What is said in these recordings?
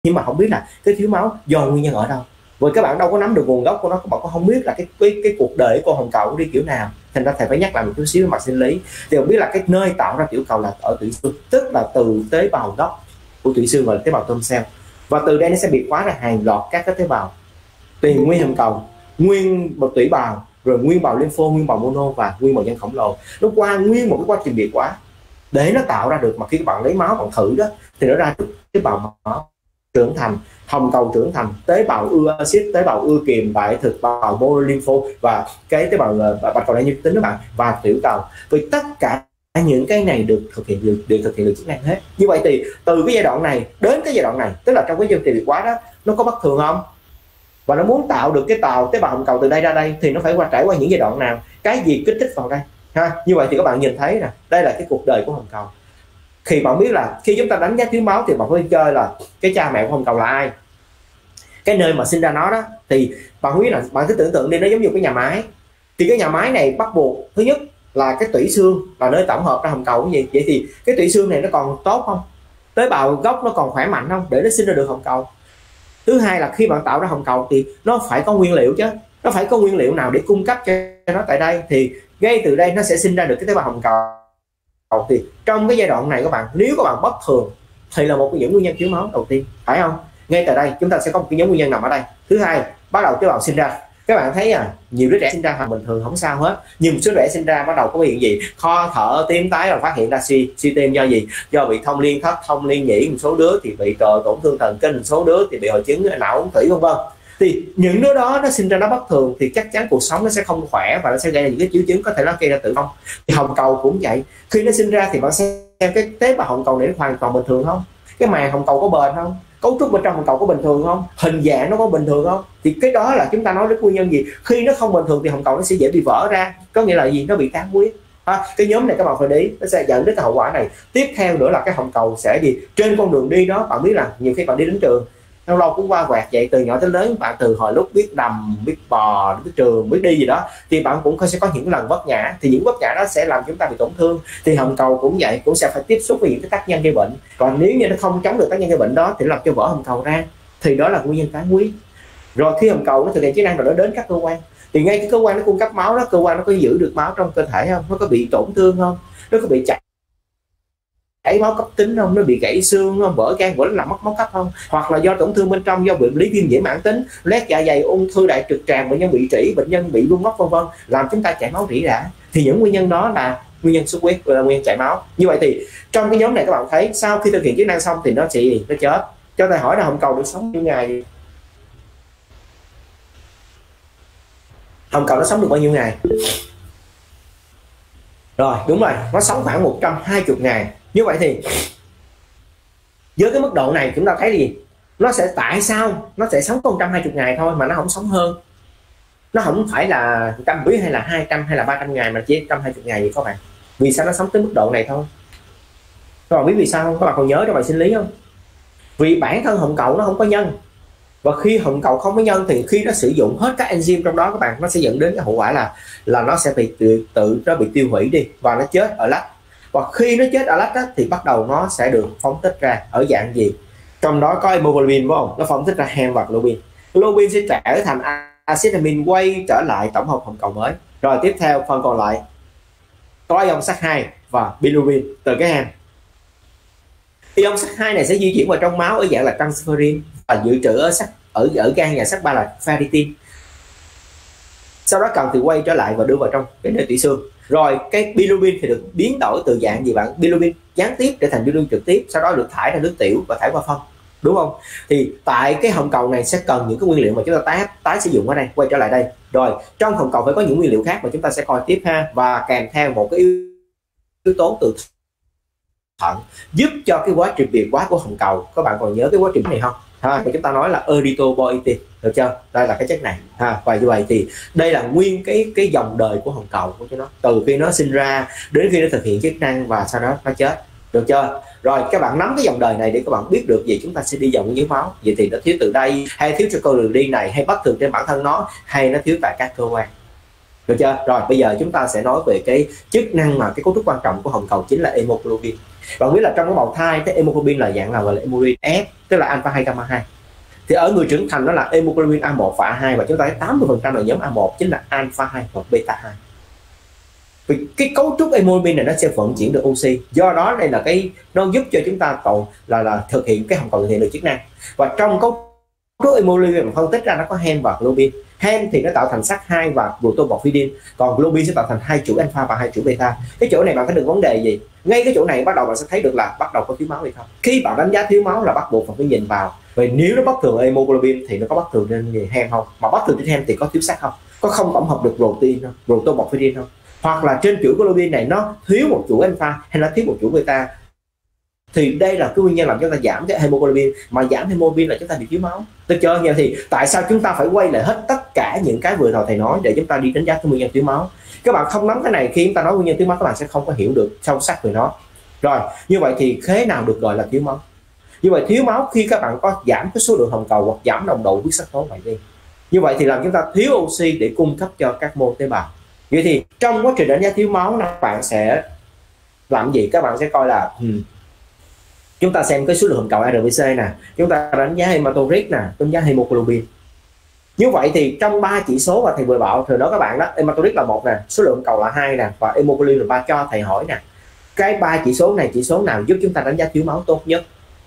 nhưng mà không biết là cái thiếu máu do nguyên nhân ở đâu. Vì các bạn đâu có nắm được nguồn gốc của nó, các bạn cũng không biết là cái cuộc đời của con hồng cầu đi kiểu nào. Thành ra thầy phải nhắc lại một chút xíu về mặt sinh lý. Thì không biết là cái nơi tạo ra tiểu cầu là ở tủy xương, tức là từ tế bào gốc của tủy xương, gọi là tế bào tôm cell. Và từ đây nó sẽ biệt hóa ra hàng loạt các cái tế bào, từ nguyên hồng cầu, nguyên bào tủy bào, rồi nguyên bào lympho, nguyên bào mono và nguyên bào nhân khổng lồ. Nó qua nguyên một cái quá trình biệt hóa để nó tạo ra được, mà khi các bạn lấy máu bạn thử đó thì nó ra được tế bào máu trưởng thành, hồng cầu trưởng thành, tế bào ưa axit, tế bào ưa kiềm, đại thực bào monolympho và cái tế bào bạch cầu đại dương tính các bạn, và tiểu cầu. Vì tất cả những cái này được thực hiện được chức năng hết. Như vậy thì từ cái giai đoạn này đến cái giai đoạn này, tức là trong cái chương trình biệt hóa đó, nó có bất thường không? Và nó muốn tạo được cái tế bào hồng cầu từ đây ra đây thì nó phải trải qua những giai đoạn nào, cái gì kích thích vào đây ha. Như vậy thì các bạn nhìn thấy nè, đây là cái cuộc đời của hồng cầu. Khi bạn biết là khi chúng ta đánh giá thiếu máu thì bạn phải chơi là cái cha mẹ của hồng cầu là ai, cái nơi mà sinh ra nó đó. Thì bạn biết là bạn cứ tưởng tượng đi, nó giống như cái nhà máy. Thì cái nhà máy này bắt buộc thứ nhất là cái tủy xương là nơi tổng hợp ra hồng cầu cái gì. Vậy thì cái tủy xương này nó còn tốt không, tế bào gốc nó còn khỏe mạnh không để nó sinh ra được hồng cầu. Thứ hai là khi bạn tạo ra hồng cầu thì nó phải có nguyên liệu chứ, nó phải có nguyên liệu nào để cung cấp cho nó tại đây, thì ngay từ đây nó sẽ sinh ra được cái tế bào hồng cầu. Thì trong cái giai đoạn này các bạn, nếu các bạn bất thường thì là một trong những nguyên nhân thiếu máu đầu tiên, phải không? Ngay tại đây chúng ta sẽ có một cái nhóm nguyên nhân nằm ở đây. Thứ hai, bắt đầu tế bào sinh ra. Các bạn thấy nhiều đứa trẻ sinh ra bình thường không sao hết, nhưng một số trẻ sinh ra bắt đầu có biểu hiện gì, khó thở, tím tái, rồi phát hiện ra suy tim do gì, do bị thông liên thất, thông liên nhĩ, một số đứa thì bị tổn thương thần kinh, một số đứa thì bị hội chứng não ống thủy, vân vân. Thì những đứa đó nó sinh ra nó bất thường thì chắc chắn cuộc sống nó sẽ không khỏe và nó sẽ gây ra những cái triệu chứng có thể nó gây ra tử vong. Thì hồng cầu cũng vậy, khi nó sinh ra thì bạn xem cái tế bào hồng cầu này nó hoàn toàn bình thường không, cái màng hồng cầu có bền không, cấu trúc bên trong hồng cầu có bình thường không, hình dạng nó có bình thường không. Thì cái đó là chúng ta nói đến nguyên nhân gì. Khi nó không bình thường thì hồng cầu nó sẽ dễ bị vỡ ra, có nghĩa là gì, nó bị tán huyết. Cái nhóm này các bạn phải để ý, nó sẽ dẫn đến cái hậu quả này. Tiếp theo nữa là cái hồng cầu sẽ gì, trên con đường đi đó, bạn biết là nhiều khi bạn đi đến trường lâu lâu cũng qua quẹt vậy, từ nhỏ tới lớn bạn từ hồi lúc biết đầm, biết bò, biết trường, biết đi gì đó, thì bạn cũng sẽ có những lần vấp ngã, thì những vấp ngã đó sẽ làm chúng ta bị tổn thương. Thì hồng cầu cũng vậy, cũng sẽ phải tiếp xúc với những cái tác nhân gây bệnh. Còn nếu như nó không chống được tác nhân gây bệnh đó thì nó làm cho vỡ hồng cầu ra, thì đó là nguyên nhân tán huyết. Rồi khi hồng cầu nó thực hiện chức năng rồi nó đến các cơ quan, thì ngay cái cơ quan nó cung cấp máu đó, cơ quan nó có giữ được máu trong cơ thể không, nó có bị tổn thương không, nó có bị chảy máu cấp tính không, nó bị gãy xương không, vỡ gan, vỡ làm mất máu cấp không, hoặc là do tổn thương bên trong, do bệnh lý viêm nhiễm mãn tính, loét dạ dày, ung thư đại trực tràng, bệnh nhân bị trĩ, bệnh nhân bị rung lóc vân vân, làm chúng ta chảy máu rỉ rả. Thì những nguyên nhân đó là nguyên nhân xuất huyết, là nguyên nhân chảy máu. Như vậy thì trong cái nhóm này các bạn thấy sau khi thực hiện chức năng xong thì nó chết. Cho thầy hỏi là hồng cầu được sống bao nhiêu ngày? Hồng cầu nó sống được bao nhiêu ngày? Rồi đúng rồi, nó sống khoảng 120 ngày. Như vậy thì với cái mức độ này chúng ta thấy gì, nó sẽ tại sao nó sẽ sống có 120 ngày thôi mà nó không sống hơn, nó không phải là 100 hay là 200 hay là 300 ngày mà chỉ 120 ngày vậy các bạn. Vì sao nó sống tới mức độ này thôi? Các bạn biết vì sao không? Các bạn còn nhớ trong bài sinh lý không? Vì bản thân hồng cầu nó không có nhân, và khi hồng cầu không có nhân thì khi nó sử dụng hết các enzyme trong đó các bạn, nó sẽ dẫn đến cái hậu quả là nó sẽ bị nó bị tiêu hủy đi và nó chết ở lách. Và khi nó chết ở lách đó, thì bắt đầu nó sẽ được phóng thích ra ở dạng gì, trong đó có hemoglobin phải không, nó phóng thích ra hem và globin. Globin sẽ trở thành acetamin, quay trở lại tổng hợp hồng cầu mới. Rồi tiếp theo phần còn lại có ion sắt 2 và bilirubin từ cái hem. Ion sắt 2 này sẽ di chuyển vào trong máu ở dạng là transferrin và dự trữ ở sắt ở gan và sắt 3 là ferritin. Sau đó cần thì quay trở lại và đưa vào trong cái nơi tủy xương. Rồi cái bilirubin thì được biến đổi từ dạng gì bạn? Bilirubin gián tiếp để thành bilirubin trực tiếp, sau đó được thải ra nước tiểu và thải qua phân, đúng không? Thì tại cái hồng cầu này sẽ cần những cái nguyên liệu mà chúng ta tái sử dụng ở đây, quay trở lại đây. Rồi trong hồng cầu phải có những nguyên liệu khác mà chúng ta sẽ coi tiếp ha, và kèm theo một cái yếu tố từ thận giúp cho cái quá trình biệt hóa của hồng cầu. Các bạn còn nhớ cái quá trình này không? Chúng ta nói là erythropoietin, được chưa? Đây là cái chất này và như vậy thì đây là nguyên cái dòng đời của hồng cầu của nó, từ khi nó sinh ra đến khi nó thực hiện chức năng và sau đó nó chết, được chưa? Rồi các bạn nắm cái dòng đời này để các bạn biết được gì chúng ta sẽ đi dòng dưới máu, vậy thì nó thiếu từ đây hay thiếu cho con đường đi này, hay bất thường trên bản thân nó, hay nó thiếu tại các cơ quan, được chưa? Rồi bây giờ chúng ta sẽ nói về cái chức năng mà cái cấu trúc quan trọng của hồng cầu chính là hemoglobin. Bạn biết là trong cái bào thai cái hemoglobin là dạng nào, gọi là hemoglobin F, tức là alpha 2 gamma 2. Thì ở người trưởng thành đó là hemoglobin A1 và A2, và chúng ta thấy 80% là nhóm A1 chính là alpha 2 và beta 2. Vì cái cấu trúc hemoglobin này nó sẽ vận chuyển được oxy, do đó đây là cái nó giúp cho chúng ta còn là thực hiện cái hồng cầu thực hiện được chức năng. Và trong cấu trúc hemoglobin mình phân tích ra nó có hem và globin. Hem thì nó tạo thành sắt 2 và protoporphyrin, còn globin sẽ tạo thành 2 chuỗi alpha và 2 chuỗi beta. Cái chỗ này bạn có được vấn đề gì? Ngay cái chỗ này bắt đầu bạn sẽ thấy được là bắt đầu có thiếu máu hay không. Khi bạn đánh giá thiếu máu là bắt buộc phải nhìn vào. Vậy nếu nó bất thường ở hemoglobin thì nó có bất thường trên hem không? Mà bất thường trên hem thì có thiếu sắt không? Có không tổng hợp được protein không? Protoporphyrin không? Hoặc là trên chuỗi globin này nó thiếu một chuỗi alpha hay nó thiếu một chuỗi beta, thì đây là cái nguyên nhân làm cho chúng ta giảm cái hemoglobin. Mà giảm hemoglobin là chúng ta bị thiếu máu, được chưa? Vậy thì tại sao chúng ta phải quay lại hết tất cả những cái vừa rồi thầy nói để chúng ta đi đánh giá cái nguyên nhân thiếu máu? Các bạn không nắm cái này, khi chúng ta nói nguyên nhân thiếu máu các bạn sẽ không có hiểu được sâu sắc về nó. Rồi như vậy thì thế nào được gọi là thiếu máu? Như vậy thiếu máu khi các bạn có giảm cái số lượng hồng cầu hoặc giảm nồng độ huyết sắc tố vậy đi. Như vậy thì làm chúng ta thiếu oxy để cung cấp cho các mô tế bào. Vậy thì trong quá trình đánh giá thiếu máu các bạn sẽ làm gì? Các bạn sẽ coi là chúng ta xem cái số lượng hồng cầu RBC nè, chúng ta đánh giá hematocrit nè, đánh giá hemoglobin. Như vậy thì trong 3 chỉ số mà thầy vừa bảo thường nói các bạn đó, hematocrit là 1 nè, số lượng hồng cầu là 2 nè, và hemoglobin là 3. Cho thầy hỏi nè, cái 3 chỉ số này, chỉ số nào giúp chúng ta đánh giá thiếu máu tốt nhất?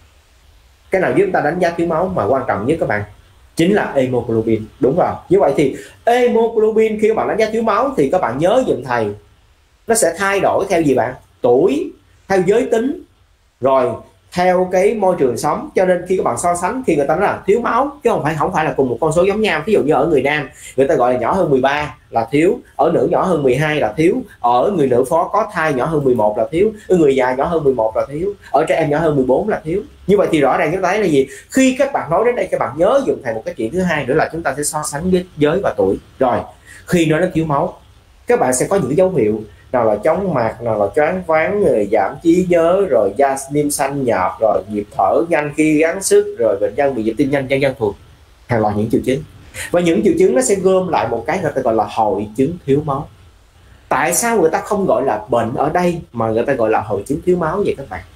Cái nào giúp chúng ta đánh giá thiếu máu mà quan trọng nhất các bạn? Chính là hemoglobin. Đúng rồi. Như vậy thì hemoglobin khi các bạn đánh giá thiếu máu thì các bạn nhớ giùm thầy, nó sẽ thay đổi theo gì bạn? Tuổi, theo giới tính, rồi theo cái môi trường sống. Cho nên khi các bạn so sánh, khi người ta nói là thiếu máu chứ không phải là cùng một con số giống nhau. Ví dụ như ở người nam người ta gọi là nhỏ hơn 13 là thiếu, ở nữ nhỏ hơn 12 là thiếu, ở người nữ phó có thai nhỏ hơn 11 là thiếu, ở người già nhỏ hơn 11 là thiếu, ở trẻ em nhỏ hơn 14 là thiếu. Như vậy thì rõ ràng chúng ta thấy là gì? Khi các bạn nói đến đây các bạn nhớ dùng thầy một cái chuyện thứ hai nữa là chúng ta sẽ so sánh với giới và tuổi. Rồi khi nói đến thiếu máu các bạn sẽ có những dấu hiệu, nào là chóng mặt, nào là choáng váng, rồi giảm trí nhớ, rồi da niêm xanh nhạt, rồi nhịp thở nhanh khi gắng sức, rồi bệnh nhân bị nhịp tim nhanh, dân thuộc, hàng loạt những triệu chứng. Và những triệu chứng nó sẽ gom lại một cái người ta gọi là hội chứng thiếu máu. Tại sao người ta không gọi là bệnh ở đây mà người ta gọi là hội chứng thiếu máu vậy các bạn?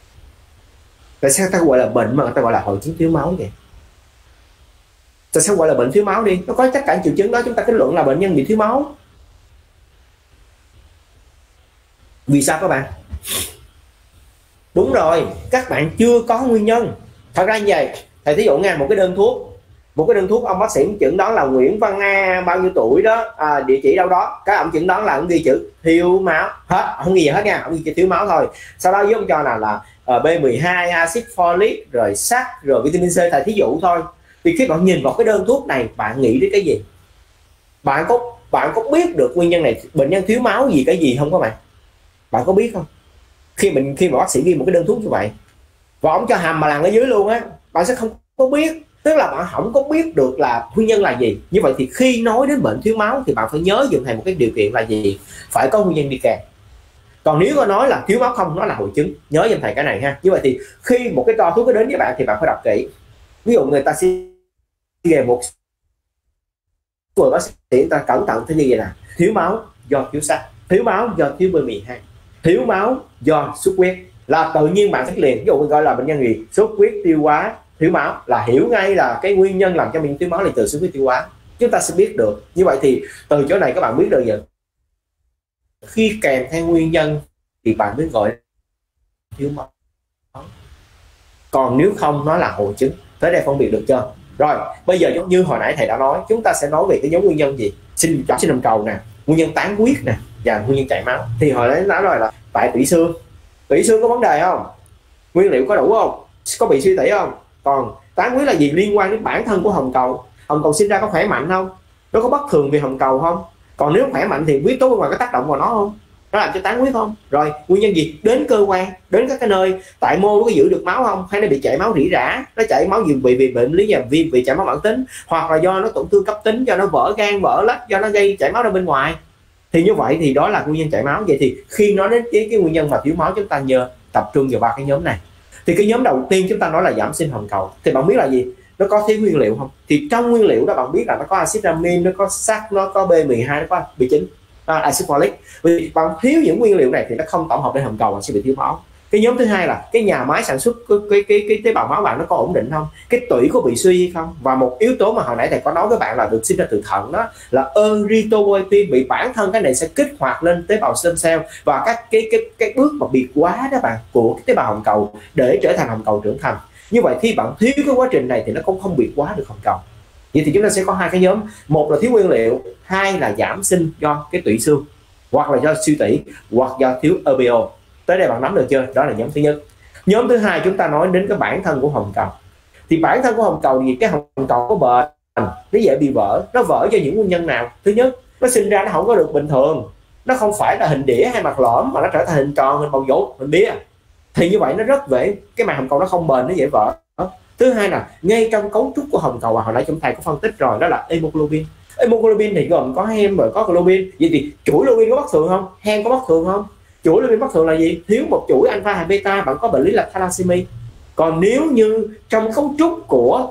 Tại sao ta gọi là bệnh mà người ta gọi là hội chứng thiếu máu vậy? Tại sao gọi là bệnh thiếu máu đi? Nó có tất cả triệu chứng đó chúng ta kết luận là bệnh nhân bị thiếu máu. Vì sao các bạn? Đúng rồi, các bạn chưa có nguyên nhân. Thật ra như vậy, thầy thí dụ nha, một cái đơn thuốc ông bác sĩ chẩn đoán là Nguyễn Văn A bao nhiêu tuổi đó, địa chỉ đâu đó, các ông chẩn đoán là ông ghi chữ thiếu máu hết, không ghi gì hết nha, ông ghi chữ thiếu máu thôi. Sau đó với ông cho là B12, axit folic, rồi sắt, rồi vitamin C, thầy thí dụ thôi. Thì khi bạn nhìn vào cái đơn thuốc này, bạn nghĩ đến cái gì? Bạn có biết được nguyên nhân này bệnh nhân thiếu máu gì cái gì không các bạn? Bạn có biết không? Khi mà bác sĩ ghi một cái đơn thuốc như vậy và ông cho hàm mà làm ở dưới luôn á, bạn sẽ không có biết, tức là bạn không có biết được là nguyên nhân là gì. Như vậy thì khi nói đến bệnh thiếu máu thì bạn phải nhớ dùm thầy một cái điều kiện là gì? Phải có nguyên nhân đi kèm. Còn nếu có nói là thiếu máu không, nó là hội chứng, nhớ dùm thầy cái này ha. Như vậy thì khi một cái toa thuốc đến với bạn thì bạn phải đọc kỹ. Ví dụ người ta sẽ về một người bác sĩ người ta cẩn thận thế như vậy nè: thiếu máu do thiếu sắt, thiếu máu do thiếu B12, thiếu máu do xuất huyết, là tự nhiên bạn sẽ liền. Ví dụ gọi là bệnh nhân gì xuất huyết tiêu hóa thiếu máu là hiểu ngay là cái nguyên nhân làm cho mình thiếu máu là từ xuất huyết tiêu hóa, chúng ta sẽ biết được. Như vậy thì từ chỗ này các bạn biết được giờ khi kèm theo nguyên nhân thì bạn mới gọi thiếu máu. Còn nếu không nó là hội chứng. Tới đây phân biệt được chưa? Rồi bây giờ giống như hồi nãy thầy đã nói, chúng ta sẽ nói về cái nhóm nguyên nhân gì? Sinh hồng cầu nè, nguyên nhân tán huyết nè, và nguyên nhân chảy máu. Thì hồi nãy nói rồi là tại tủy xương có vấn đề không? Nguyên liệu có đủ không? Có bị suy tủy không? Còn tán huyết là gì? Liên quan đến bản thân của hồng cầu. Hồng cầu sinh ra có khỏe mạnh không? Nó có bất thường về hồng cầu không? Còn nếu khỏe mạnh thì huyết tố bên ngoài có tác động vào nó không? Nó làm cho tán huyết không? Rồi nguyên nhân gì? Đến cơ quan, đến các cái nơi tại mô nó có giữ được máu không? Hay nó bị chảy máu rỉ rả? Nó chảy máu gì vì bệnh lý và viêm, bị chảy máu mãn tính, hoặc là do nó tổn thương cấp tính, do nó vỡ gan vỡ lách, do nó gây chảy máu ra bên ngoài. Thì như vậy thì đó là nguyên nhân chảy máu. Vậy thì khi nói đến cái nguyên nhân mà thiếu máu, chúng ta nhớ tập trung vào ba cái nhóm này. Thì cái nhóm đầu tiên chúng ta nói là giảm sinh hồng cầu. Thì bạn biết là gì? nó có thiếu nguyên liệu không? Thì trong nguyên liệu đó bạn biết là nó có axit amin, nó có sắt, nó có B12, nó có B9, axit folic. Vì bạn thiếu những nguyên liệu này thì nó không tổng hợp lên hồng cầu, bạn sẽ bị thiếu máu. Cái nhóm thứ hai là cái nhà máy sản xuất cái tế bào máu bạn nó có ổn định không, cái tủy có bị suy hay không. Và một yếu tố mà hồi nãy thầy có nói với bạn là được sinh ra từ thận, đó là erythropoietin, bị bản thân cái này sẽ kích hoạt lên tế bào stem cell, và các cái bước mà biệt quá đó bạn của cái tế bào hồng cầu để trở thành hồng cầu trưởng thành. Như vậy khi bạn thiếu cái quá trình này thì nó cũng không biệt quá được hồng cầu. Vậy thì chúng ta sẽ có hai cái nhóm, một là thiếu nguyên liệu, hai là giảm sinh do cái tủy xương, hoặc là do suy tủy, hoặc do thiếu EPO. Tới đây bạn nắm được chưa? Đó là nhóm thứ nhất. Nhóm thứ hai chúng ta nói đến cái bản thân của hồng cầu. Thì bản thân của hồng cầu thì cái hồng cầu có bệnh, nó dễ bị vỡ. Nó vỡ do những nguyên nhân nào? Thứ nhất, nó sinh ra nó không có được bình thường, nó không phải là hình đĩa hay mặt lõm mà nó trở thành hình tròn, hình bầu dục, hình bia. Thì như vậy nó rất dễ, cái màng hồng cầu nó không bền, nó dễ vỡ. Thứ hai là ngay trong cấu trúc của hồng cầu, và hồi nãy chúng thầy có phân tích rồi, đó là hemoglobin. Hemoglobin thì gồm có hem rồi có globin. Vậy thì chuỗi globin có bất thường không? Hem có bất thường không? Chuỗi globin bất thường là gì? Thiếu một chuỗi alpha hay beta, bạn có bệnh lý là thalassemia. Còn nếu như trong cấu trúc của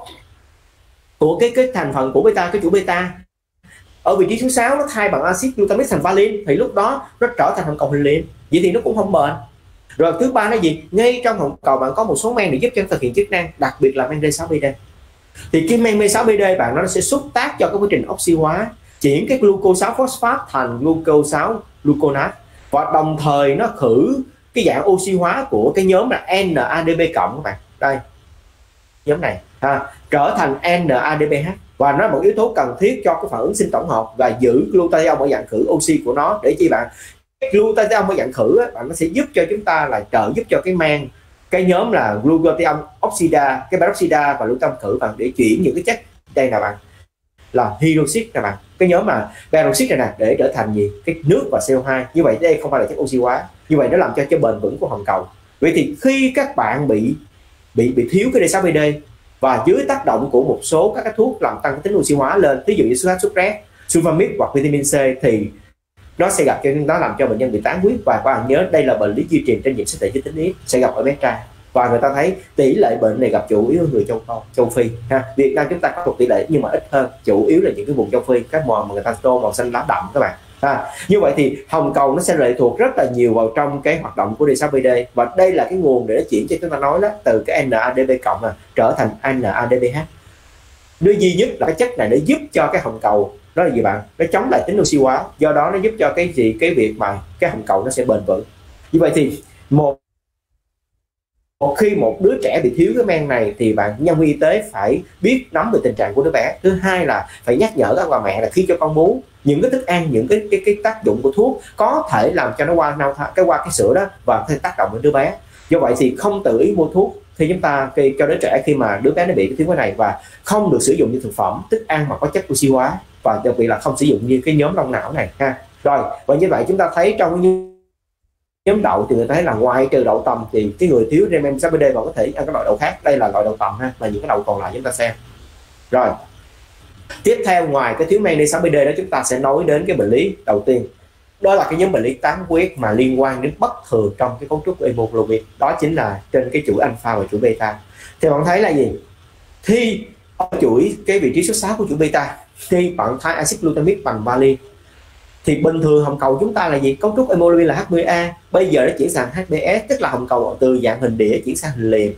cái thành phần của beta, cái chuỗi beta ở vị trí số 6 nó thay bằng axit glutamic thành valine, thì lúc đó nó trở thành hồng cầu hình liền. Vậy thì nó cũng không bền. Rồi thứ ba là gì? Ngay trong hồng cầu bạn có một số men để giúp cho thực hiện chức năng, đặc biệt là men D6PD. Thì cái men B6PD bạn nó sẽ xúc tác cho cái quá trình oxy hóa, chuyển cái gluco 6 phosphate thành gluco 6 gluconate, và đồng thời nó khử cái dạng oxy hóa của cái nhóm là NADP cộng các bạn. Đây, nhóm này trở thành NADPH, và nó là một yếu tố cần thiết cho cái phản ứng sinh tổng hợp và giữ glutathione ở dạng khử oxy của nó. Để chi bạn? Glutathione ở dạng khử á, bạn nó sẽ giúp cho chúng ta là trợ giúp cho cái nhóm là glutathione oxida, cái peroxida và glutathione khử bạn, để chuyển những cái chất đây là bạn là hydroxit nè bạn, cái nhóm mà peroxide này nè, để trở thành gì? Cái nước và CO2. Như vậy đây không phải là chất oxy hóa. Như vậy nó làm cho cái bền vững của hồng cầu. Vậy thì khi các bạn bị thiếu cái D6PD và dưới tác động của một số các cái thuốc làm tăng cái tính oxy hóa lên, ví dụ như Sucrase, Sulfamide hoặc vitamin C, thì nó sẽ gặp cho nó làm cho bệnh nhân bị tán huyết. Và các bạn nhớ đây là bệnh lý di truyền trên nhiễm sắc thể giới tính X, sẽ gặp ở bé trai, và người ta thấy tỷ lệ bệnh này gặp chủ yếu ở người châu Phi ha. Việt Nam chúng ta có một tỷ lệ nhưng mà ít hơn, chủ yếu là những cái vùng châu Phi, các màu mà người ta tô màu xanh lá đậm các bạn. Như vậy thì hồng cầu nó sẽ lệ thuộc rất là nhiều vào trong cái hoạt động của D6PD, và đây là cái nguồn để nó chuyển cho chúng ta nói đó, từ cái NADP cộng trở thành NADPH. Nơi duy nhất là cái chất này để giúp cho cái hồng cầu đó là gì bạn? Nó chống lại tính oxy hóa, do đó nó giúp cho cái việc mà cái hồng cầu nó sẽ bền vững. Như vậy thì một khi một đứa trẻ bị thiếu cái men này thì bạn nhân viên y tế phải biết nắm được tình trạng của đứa bé. Thứ hai là phải nhắc nhở các bà mẹ là khi cho con bú, những cái thức ăn, những cái tác dụng của thuốc có thể làm cho nó qua cái sữa đó và có thể tác động đến đứa bé. Do vậy thì không tự ý mua thuốc thì chúng ta cho đứa trẻ khi mà đứa bé nó bị cái thiếu cái này, và không được sử dụng như thực phẩm, thức ăn mà có chất oxy hóa, và đặc biệt là không sử dụng như cái nhóm long não này ha. Rồi, và như vậy chúng ta thấy trong nhóm đậu thì người ta thấy là ngoài trừ đậu tầm thì cái người thiếu D6PD còn có thể ăn các loại đậu khác. Đây là loại đậu tầm ha, và những cái đậu còn lại chúng ta xem. Rồi, tiếp theo ngoài cái thiếu men D6PD đó, chúng ta sẽ nói đến cái bệnh lý đầu tiên, đó là cái nhóm bệnh lý tán huyết mà liên quan đến bất thường trong cái cấu trúc của hemoglobin, đó chính là trên cái chuỗi alpha và chuỗi beta. Thì bạn thấy là gì? Thì ở chuỗi cái vị trí số 6 của chuỗi beta, khi bạn thay axit glutamic bằng valine, thì bình thường hồng cầu chúng ta là gì? Cấu trúc hemoglobin là H10A, bây giờ nó chuyển sang HBS, tức là hồng cầu từ dạng hình đĩa chuyển sang hình liềm.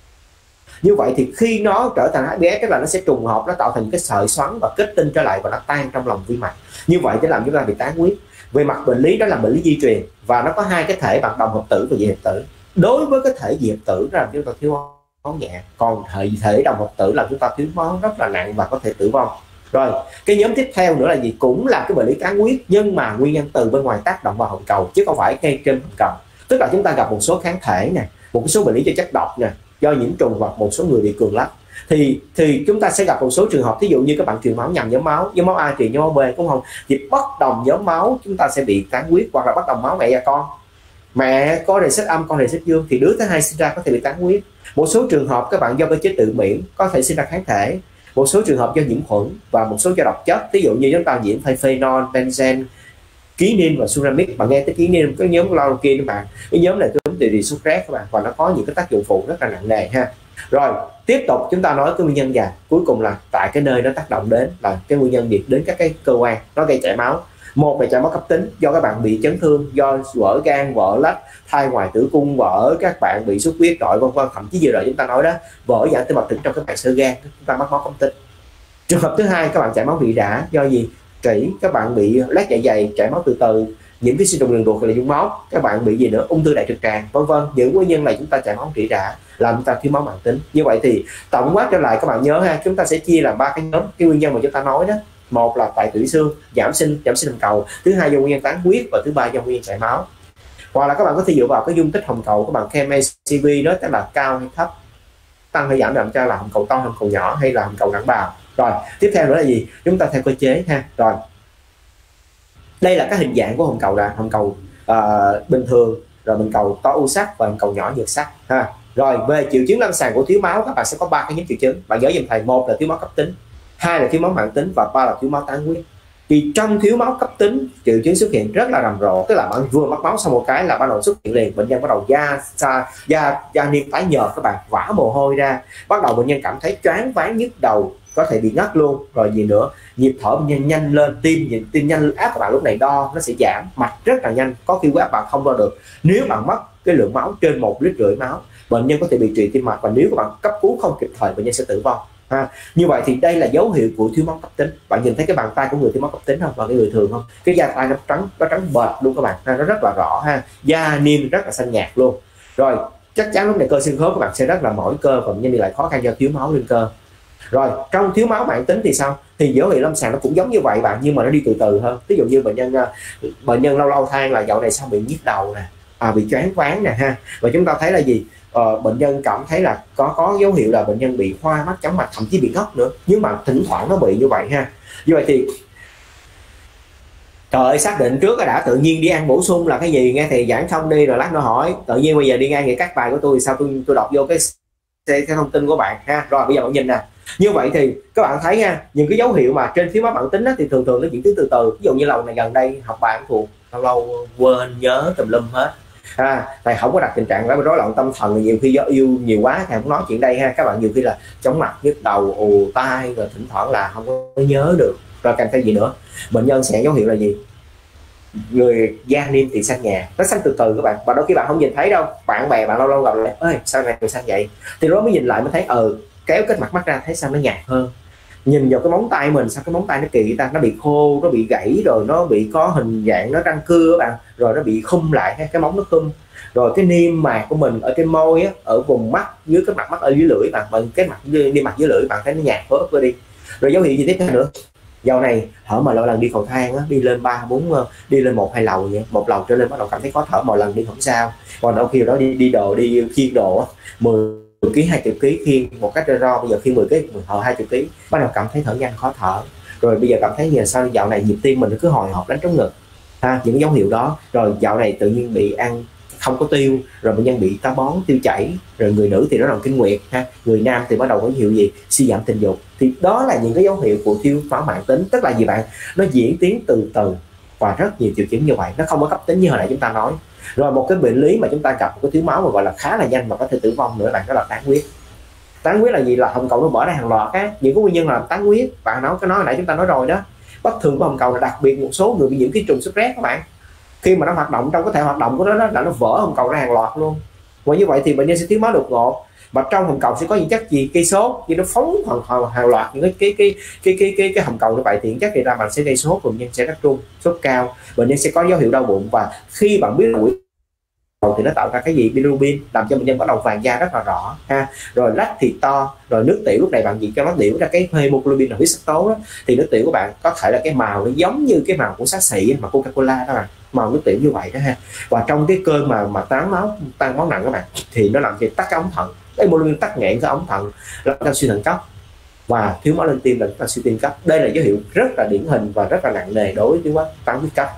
Như vậy thì khi nó trở thành HBS, tức là nó sẽ trùng hợp, nó tạo thành cái sợi xoắn và kết tinh trở lại, và nó tan trong lòng vi mạch. Như vậy sẽ làm chúng ta bị tán huyết. Về mặt bệnh lý đó là bệnh lý di truyền, và nó có hai cái thể bằng đồng hợp tử và dị hợp tử. Đối với cái thể dị hợp tử là chúng ta thiếu máu nhẹ, còn thể đồng hợp tử là chúng ta thiếu máu rất là nặng và có thể tử vong. Rồi, cái nhóm tiếp theo nữa là gì? Cũng là cái bệnh lý tán huyết, nhưng mà nguyên nhân từ bên ngoài tác động vào hồng cầu chứ không phải ngay trên hồng cầu. Tức là chúng ta gặp một số kháng thể nè, một số bệnh lý do chất độc nè, do nhiễm trùng, hoặc một số người bị cường lắc. Thì chúng ta sẽ gặp một số trường hợp, thí dụ như các bạn truyền máu nhầm nhóm máu A truyền nhóm máu B, đúng không? Thì bất đồng nhóm máu chúng ta sẽ bị tán huyết, hoặc là bất đồng máu mẹ và con. Mẹ có rề xích âm, con rề xích dương, thì đứa thứ hai sinh ra có thể bị tán huyết. Một số trường hợp các bạn do cơ chế tự miễn có thể sinh ra kháng thể. Một số trường hợp do nhiễm khuẩn, và một số do độc chất, ví dụ như chúng ta nhiễm phenol, benzen, kinin và ceramic. Bạn nghe tới kinin, cái nhóm chloroquine các bạn, cái nhóm này tôi tính từ Sucrase các bạn, và nó có những cái tác dụng phụ rất là nặng nề ha. Rồi tiếp tục chúng ta nói cái nguyên nhân và cuối cùng là tại cái nơi nó tác động đến là cái nguyên nhân gì, đến các cái cơ quan nó gây chảy máu. Một là chảy máu cấp tính do các bạn bị chấn thương, do vỡ gan, vỡ lách, thai ngoài tử cung vỡ, các bạn bị xuất huyết nội vân vân, thậm chí vừa rồi chúng ta nói đó, vỡ giãn tĩnh mạch trong các bạn sơ gan, chúng ta mắc máu cấp tính. Trường hợp thứ hai, các bạn chảy máu rỉ rả do gì? Trĩ, các bạn bị loét dạ dày, chảy máu từ từ, những cái sinh trùng đường ruột là dung máu, các bạn bị gì nữa, ung thư đại trực tràng vân vân. Những nguyên nhân này chúng ta chảy máu rỉ rả làm chúng ta thiếu máu mãn tính. Như vậy thì tổng quát trở lại các bạn nhớ ha, chúng ta sẽ chia làm ba cái nhóm cái nguyên nhân mà chúng ta nói đó. Một là tại tủy xương, giảm sinh hồng cầu, thứ hai do nguyên nhân tán huyết, và thứ ba do nguyên nhân chảy máu. Hoặc là các bạn có thể dựa vào cái dung tích hồng cầu, các bạn KMACV đó, tức là cao hay thấp, tăng hay giảm, làm cho là hồng cầu to, hồng cầu nhỏ hay là hồng cầu nặng bào. Rồi tiếp theo nữa là gì, chúng ta theo cơ chế ha. Rồi đây là cái hình dạng của hồng cầu, là hồng cầu bình thường, rồi hồng cầu to u sắc và hồng cầu nhỏ nhược sắc ha. Rồi về triệu chứng lâm sàng của thiếu máu, các bạn sẽ có ba cái nhóm triệu chứng, bạn nhớ giùm thầy. Một là thiếu máu cấp tính, hai là thiếu máu mãn tính, và ba là thiếu máu tán huyết. Thì trong thiếu máu cấp tính, triệu chứng xuất hiện rất là rầm rộ, tức là bạn vừa mất máu xong một cái là bắt đầu xuất hiện liền, bệnh nhân bắt đầu da niêm tái nhợt, các bạn vã mồ hôi ra, bắt đầu bệnh nhân cảm thấy choáng váng nhức đầu, có thể bị ngất luôn. Rồi gì nữa, nhịp thở bệnh nhân nhanh lên, tim nhanh, áp các bạn lúc này đo nó sẽ giảm, mạch rất là nhanh, có khi áp bạn không đo được. Nếu bạn mất cái lượng máu trên 1,5 lít máu, bệnh nhân có thể bị trì tim mạch, và nếu các bạn cấp cứu không kịp thời, bệnh nhân sẽ tử vong. Như vậy thì đây là dấu hiệu của thiếu máu cấp tính. Bạn nhìn thấy cái bàn tay của người thiếu máu cấp tính không, và cái người thường không? Cái da tay nó trắng bệt luôn các bạn, nó rất là rõ ha, da niêm rất là xanh nhạt luôn. Rồi chắc chắn lúc này cơ xương khớp các bạn sẽ rất là mỏi cơ, và bệnh nhân đi lại khó khăn do thiếu máu lên cơ. Rồi trong thiếu máu mãn tính thì sao? Thì dấu hiệu lâm sàng nó cũng giống như vậy bạn, nhưng mà nó đi từ từ hơn. Ví dụ như bệnh nhân lâu lâu than là dạo này sao bị nhức đầu nè, bị choáng váng nè ha. Và chúng ta thấy là gì? Bệnh nhân cảm thấy là có dấu hiệu là bệnh nhân bị hoa mắt, chóng mặt, thậm chí bị ngất nữa, nhưng mà thỉnh thoảng nó bị như vậy ha. Như vậy thì trời ơi, xác định trước đã, tự nhiên đi ăn bổ sung là cái gì, nghe thầy giảng xong đi rồi lát nữa hỏi, tự nhiên bây giờ đi ngang những các bài của tôi, sao tôi đọc vô cái thông tin của bạn ha. Rồi bây giờ bạn nhìn nè, như vậy thì các bạn thấy ha, những cái dấu hiệu mà trên thiếu máu mãn tính thì thường nó diễn tiến từ từ. Ví dụ như lần này gần đây học bài thuộc lâu quên nhớ tùm lum hết. Thầy không có đặt tình trạng rối loạn tâm thần, nhiều khi do yêu nhiều quá thầy không nói chuyện đây ha. Các bạn nhiều khi là chóng mặt, nhức đầu, ù tai, rồi thỉnh thoảng là không có nhớ được. Rồi kèm theo gì nữa, bệnh nhân sẽ dấu hiệu là gì, người da niêm thì xanh nhạt, nó xanh từ từ các bạn, và đôi khi bạn không nhìn thấy đâu, bạn bè bạn lâu lâu gặp lại, ơi sao này người xanh vậy, thì đó mới nhìn lại mới thấy kéo cái mặt mắt ra thấy sao nó nhạt hơn. Nhìn vào cái móng tay mình, sao cái móng tay nó kỳ ta, nó bị khô, nó bị gãy, rồi nó bị có hình dạng nó răng cưa các bạn, rồi nó bị khum lại, cái móng nó khum. Rồi cái niêm mạc của mình ở trên môi á, ở vùng mắt, dưới cái mặt mắt ở dưới lưỡi bạn, cái mặt niêm mạc dưới lưỡi bạn thấy nó nhạt phớt đi. Rồi dấu hiệu gì tiếp theo nữa, dạo này thở mà mỗi lần đi cầu thang á, đi lên 3-4, đi lên 1-2 lầu vậy, 1 lầu trở lên bắt đầu cảm thấy khó thở, mỗi lần đi không sao. Còn đôi khi đó đi khiêng đồ á, 10 kg 20 kg khiêng một cách ro, bây giờ khiêng 10 kg 20 kg bắt đầu cảm thấy thở nhanh khó thở. Rồi bây giờ cảm thấy như sao dạo này nhịp tim mình cứ hồi hộp đánh trống ngực những cái dấu hiệu đó. Rồi dạo này tự nhiên bị ăn không có tiêu, rồi bệnh nhân bị táo bón, tiêu chảy. Rồi người nữ thì nó là kinh nguyệt người nam thì bắt đầu có dấu hiệu gì, suy giảm tình dục. Thì đó là những cái dấu hiệu của thiếu máu mãn tính. Tức là gì bạn, nó diễn tiến từ từ và rất nhiều triệu chứng như vậy, nó không có cấp tính như hồi nãy chúng ta nói. Rồi một cái bệnh lý mà chúng ta gặp một cái thiếu máu mà gọi là khá là nhanh mà có thể tử vong nữa bạn, đó là tán huyết. Tán huyết là gì, là hồng cầu nó mở ra hàng loạt những cái nguyên nhân là tán huyết. Bạn nói hồi nãy chúng ta nói rồi đó, bất thường của hồng cầu là đặc biệt một số người bị nhiễm ký trùng sốt rét các bạn, khi mà nó hoạt động trong cái thể hoạt động của nó là nó vỡ hồng cầu ra hàng loạt luôn. Và như vậy thì bệnh nhân sẽ thiếu máu đột ngột, và trong hồng cầu sẽ có những chất gì gây sốt, như nó phóng hàng loạt những cái hồng cầu như vậy, thì những chất này ra bạn sẽ gây sốt, bệnh nhân sẽ rất run, sốt cao, bệnh nhân sẽ có dấu hiệu đau bụng. Và khi bạn biết mũi thì nó tạo ra cái gì, bilirubin, làm cho bệnh nhân bắt đầu vàng da rất là rõ rồi lách thì to. Rồi nước tiểu lúc này bạn gì cho nó tiểu ra cái hemoglobin là huyết sắc tố đó, thì nước tiểu của bạn có thể là cái màu nó giống như cái màu của xá xị mà Coca-Cola đó bạn, màu nước tiểu như vậy đó Và trong cái cơn mà tan máu nặng các bạn, thì nó làm cho tắc cái ống thận, cái hemoglobin tắc nghẽn cái ống thận, làm cho suy thận cấp và thiếu máu lên tim là chúng ta suy tim cấp. Đây là dấu hiệu rất là điển hình và rất là nặng nề đối với tăng huyết cấp.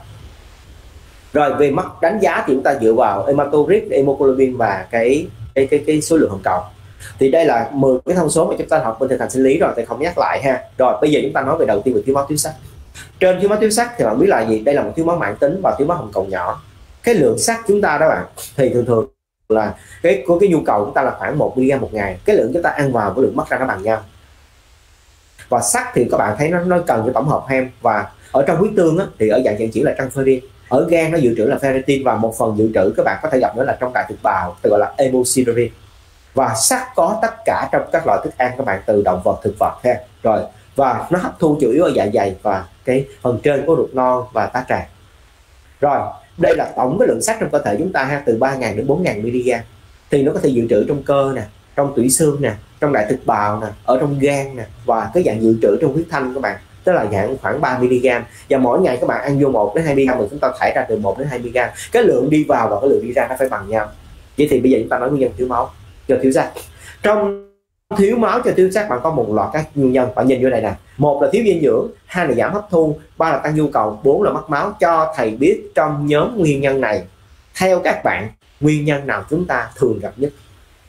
Rồi về mặt đánh giá thì chúng ta dựa vào hematocrit, hemoglobin và cái số lượng hồng cầu. Thì đây là 10 cái thông số mà chúng ta học bên thực hành sinh lý rồi, tôi không nhắc lại Rồi bây giờ chúng ta nói về đầu tiên về thiếu máu thiếu sắt. Trên thiếu máu thiếu sắt thì bạn biết là gì, đây là một thiếu máu mãn tính và thiếu máu hồng cầu nhỏ. Cái lượng sắt chúng ta đó bạn thì thường là cái nhu cầu của chúng ta là khoảng 1 mg một ngày, cái lượng chúng ta ăn vào với lượng mất ra nó bằng nhau. Và sắt thì các bạn thấy nó cần cái tổng hợp hem, và ở trong huyết tương á, thì ở dạng vận chuyển là transferrin, ở gan nó dự trữ là ferritin, và một phần dự trữ các bạn có thể gặp nữa là trong đại thực bào, gọi là hemosiderin. Và sắt có tất cả trong các loại thức ăn các bạn, từ động vật, thực vật ha. Rồi, và nó hấp thu chủ yếu ở dạ dày và cái phần trên của ruột non và tá tràng. Rồi, đây là tổng cái lượng sắt trong cơ thể chúng ta ha, từ 3.000 đến 4.000 mg. Thì nó có thể dự trữ trong cơ nè, trong tủy xương nè, trong đại thực bào nè, ở trong gan nè, và cái dạng dự trữ trong huyết thanh các bạn, tức là dạng khoảng 3 mg. Và mỗi ngày các bạn ăn vô 1 đến 2 mg, thì chúng ta thải ra từ 1 đến 2 mg. Cái lượng đi vào và cái lượng đi ra nó phải bằng nhau. Vậy thì bây giờ chúng ta nói nguyên nhân thiếu máu do thiếu sắt. Trong thiếu máu cho thiếu sắt bạn có một loạt các nguyên nhân, bạn nhìn vô đây nè. 1 là thiếu dinh dưỡng, 2 là giảm hấp thu, 3 là tăng nhu cầu, 4 là mất máu. Cho thầy biết trong nhóm nguyên nhân này, theo các bạn, nguyên nhân nào chúng ta thường gặp nhất?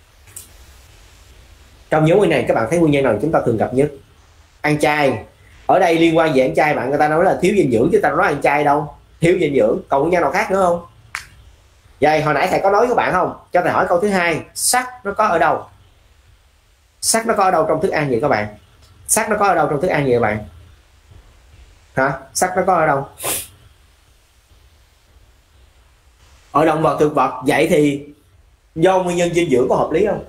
Trong nhóm nguyên này các bạn thấy nguyên nhân nào chúng ta thường gặp nhất? Ăn chay. Ở đây liên quan về ăn chay, bạn người ta nói là thiếu dinh dưỡng chứ ta nói ăn chay đâu. Thiếu dinh dưỡng, còn nguyên nhân nào khác nữa không? Vậy hồi nãy thầy có nói với các bạn không? Cho thầy hỏi câu thứ hai, sắt nó có ở đâu? Sắt nó có ở đâu trong thức ăn vậy các bạn? Sắt nó có ở đâu trong thức ăn vậy các bạn? Hả? Sắt nó có ở đâu? Ở động vật, thực vật. Vậy thì do nguyên nhân dinh dưỡng có hợp lý không?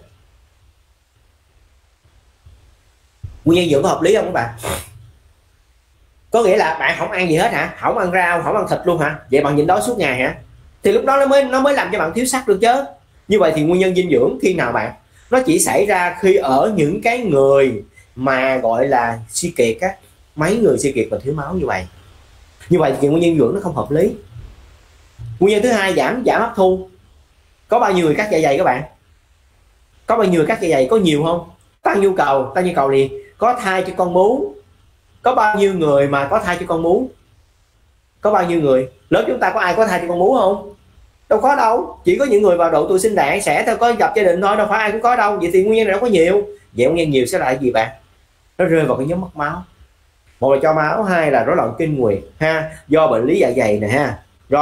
Nguyên nhân dinh dưỡng có hợp lý không các bạn? Có nghĩa là bạn không ăn gì hết hả? Không ăn rau, không ăn thịt luôn hả? Vậy bạn nhịn đói suốt ngày hả? Thì lúc đó nó mới làm cho bạn thiếu sắt được chứ. Như vậy thì nguyên nhân dinh dưỡng khi nào bạn? Nó chỉ xảy ra khi ở những cái người mà gọi là suy kiệt á, mấy người suy kiệt và thiếu máu như vậy. Như vậy thì nguyên nhân dinh dưỡng nó không hợp lý. Nguyên nhân thứ hai, giảm hấp thu. Có bao nhiêu người cắt dạ dày các bạn? Có bao nhiêu người cắt dạ dày? Có nhiều không? Tăng nhu cầu gì? Có thai cho con bú. Có bao nhiêu người mà có thai cho con bú? Có bao nhiêu người? Lớp chúng ta có ai có thai cho con bú không? Đâu có đâu. Chỉ có những người vào độ tuổi sinh đẻ sẽ theo có gặp gia đình thôi, đâu phải ai cũng có đâu. Vậy thì nguyên nhân này đâu có nhiều. Vậy nguyên nhân nhiều sẽ là gì bạn? Nó rơi vào cái nhóm mất máu. Một là cho máu, hai là rối loạn kinh nguyệt ha, do bệnh lý dạ dày nè ha.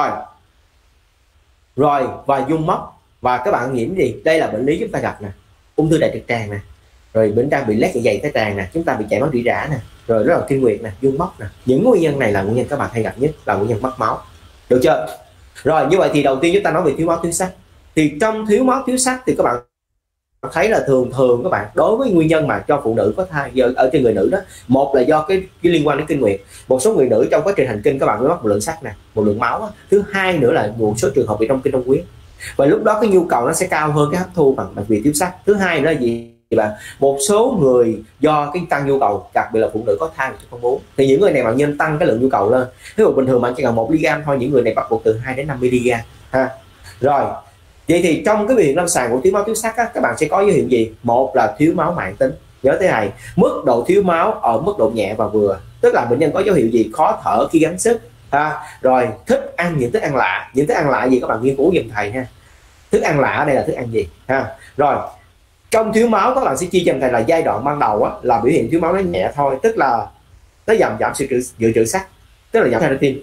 Rồi và dung mốc. Và các bạn nhiễm gì? Đây là bệnh lý chúng ta gặp nè, ung thư đại trực tràng nè, rồi bệnh trang bị lét dạ dày, thái tràng nè, chúng ta bị chảy máu rỉ rả nè, rồi rối loạn kinh nguyệt nè, dung mốc nè. Những nguyên nhân này là nguyên nhân các bạn hay gặp nhất, là nguyên nhân mất máu. Được chưa? Rồi, như vậy thì đầu tiên chúng ta nói về thiếu máu thiếu sắt. Thì trong thiếu máu thiếu sắt thì các bạn thấy là thường các bạn, đối với nguyên nhân mà cho phụ nữ có thai ở trên người nữ đó, một là do cái liên quan đến kinh nguyệt. Một số người nữ trong quá trình hành kinh các bạn mới mắc một lượng sắt nè, một lượng máu á. Thứ hai nữa là một số trường hợp bị trong kinh đông huyết, và lúc đó cái nhu cầu nó sẽ cao hơn cái hấp thu bằng vì thiếu sắt. Thứ hai nữa là gì bạn? Một số người do cái tăng nhu cầu, đặc biệt là phụ nữ có thai cho con bú, thì những người này bạn nên tăng cái lượng nhu cầu lên. Ví dụ bình thường bạn chỉ cần 1 mg thôi, những người này bắt buộc từ 2 đến 5 mg ha. Rồi, vậy thì trong cái biểu hiện lâm sàng của thiếu máu thiếu sắt á, các bạn sẽ có dấu hiệu gì? Một là thiếu máu mãn tính. Nhớ thế này, mức độ thiếu máu ở mức độ nhẹ và vừa, tức là bệnh nhân có dấu hiệu gì? Khó thở khi gắng sức ha. Rồi thích ăn những thức ăn lạ. Những thức ăn lạ gì các bạn nghiên cứu giùm thầy ha. Thức ăn lạ ở đây là thức ăn gì ha. Rồi, trong thiếu máu các bạn sẽ chia cho thầy là giai đoạn ban đầu á, là biểu hiện thiếu máu nó nhẹ thôi, tức là nó giảm sự dự trữ sắt, tức là giảm ferritin.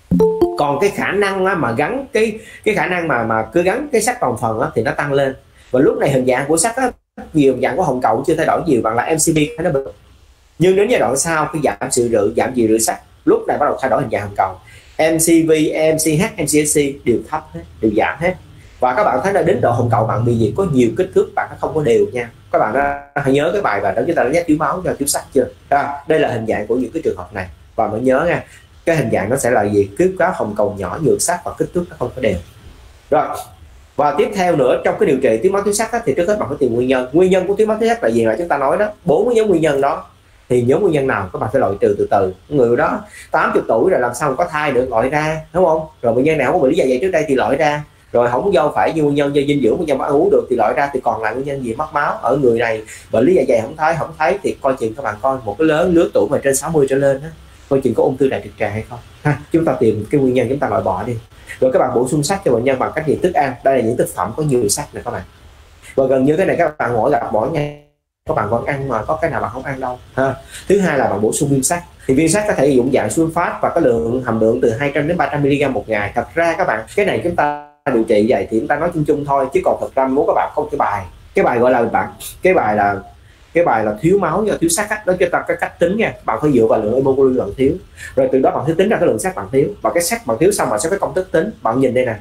Còn cái khả năng á, mà gắn cái khả năng mà cứ gắn cái sắt toàn phần á, thì nó tăng lên. Và lúc này hình dạng của sắt á, nhiều hình dạng của hồng cầu chưa thay đổi nhiều, bằng là MCB hay nó bình. Nhưng đến giai đoạn sau khi giảm dự trữ sắt, lúc này bắt đầu thay đổi hình dạng hồng cầu. MCV, MCH, MCSC đều thấp hết, đều giảm hết. Và các bạn thấy là đến độ hồng cầu bạn bị gì? Có nhiều kích thước, bạn nó không có đều nha. Các bạn hãy nhớ cái bài và đó chúng ta đã nhắc thiếu máu do thiếu sắt chưa? Đây là hình dạng của những cái trường hợp này, và mới nhớ nha, cái hình dạng nó sẽ là gì? Kích thước hồng cầu nhỏ, nhược sắt và kích thước nó không có đều. Rồi, và tiếp theo nữa trong cái điều trị thiếu máu thiếu sắt thì trước hết bạn phải tìm nguyên nhân. Nguyên nhân của thiếu máu thiếu sắt là gì mà chúng ta nói đó, 4 cái nhóm nguyên nhân đó. Thì nhóm nguyên nhân nào các bạn phải loại trừ từ từ. Người đó 80 tuổi rồi làm sao có thai được, loại ra, đúng không? Rồi nguyên nhân nào có bệnh lý dạ dày trước đây thì loại ra. Rồi không do phải nguyên nhân do dinh dưỡng, nguyên nhân ăn uống được thì loại ra. Thì còn lại nguyên nhân gì? Mất máu. Ở người này bệnh lý dạ dày không thấy thì coi chừng các bạn coi một cái lớn lứa tuổi mà trên 60 trở lên á, coi chừng có ung thư đại trực tràng hay không ha. Chúng ta tìm cái nguyên nhân, chúng ta loại bỏ đi. Rồi các bạn bổ sung sắt cho bệnh nhân bằng cách gì? Thức ăn. Đây là những thực phẩm có nhiều sắt này các bạn. Và gần như cái này các bạn mỗi gặp mỗi ngày các bạn vẫn ăn mà có cái nào bạn không ăn đâu ha. Thứ hai là bạn bổ sung viên sắt. Thì viên sắt có thể dụng dạng sulfat và có hàm lượng từ 200 đến 300 mg một ngày. Thật ra các bạn, cái này chúng ta điều trị vậy thì chúng ta nói chung chung thôi, chứ còn thật ra muốn các bạn không cái bài gọi là cái bài là thiếu máu do thiếu sắt á, đó cho ta cái cách tính nha. Bạn phải dựa vào lượng hemoglobin bạn thiếu, rồi từ đó bạn sẽ tính ra cái lượng sắt bạn thiếu, và cái sắt bạn thiếu xong bạn sẽ có công thức tính. Bạn nhìn đây nè,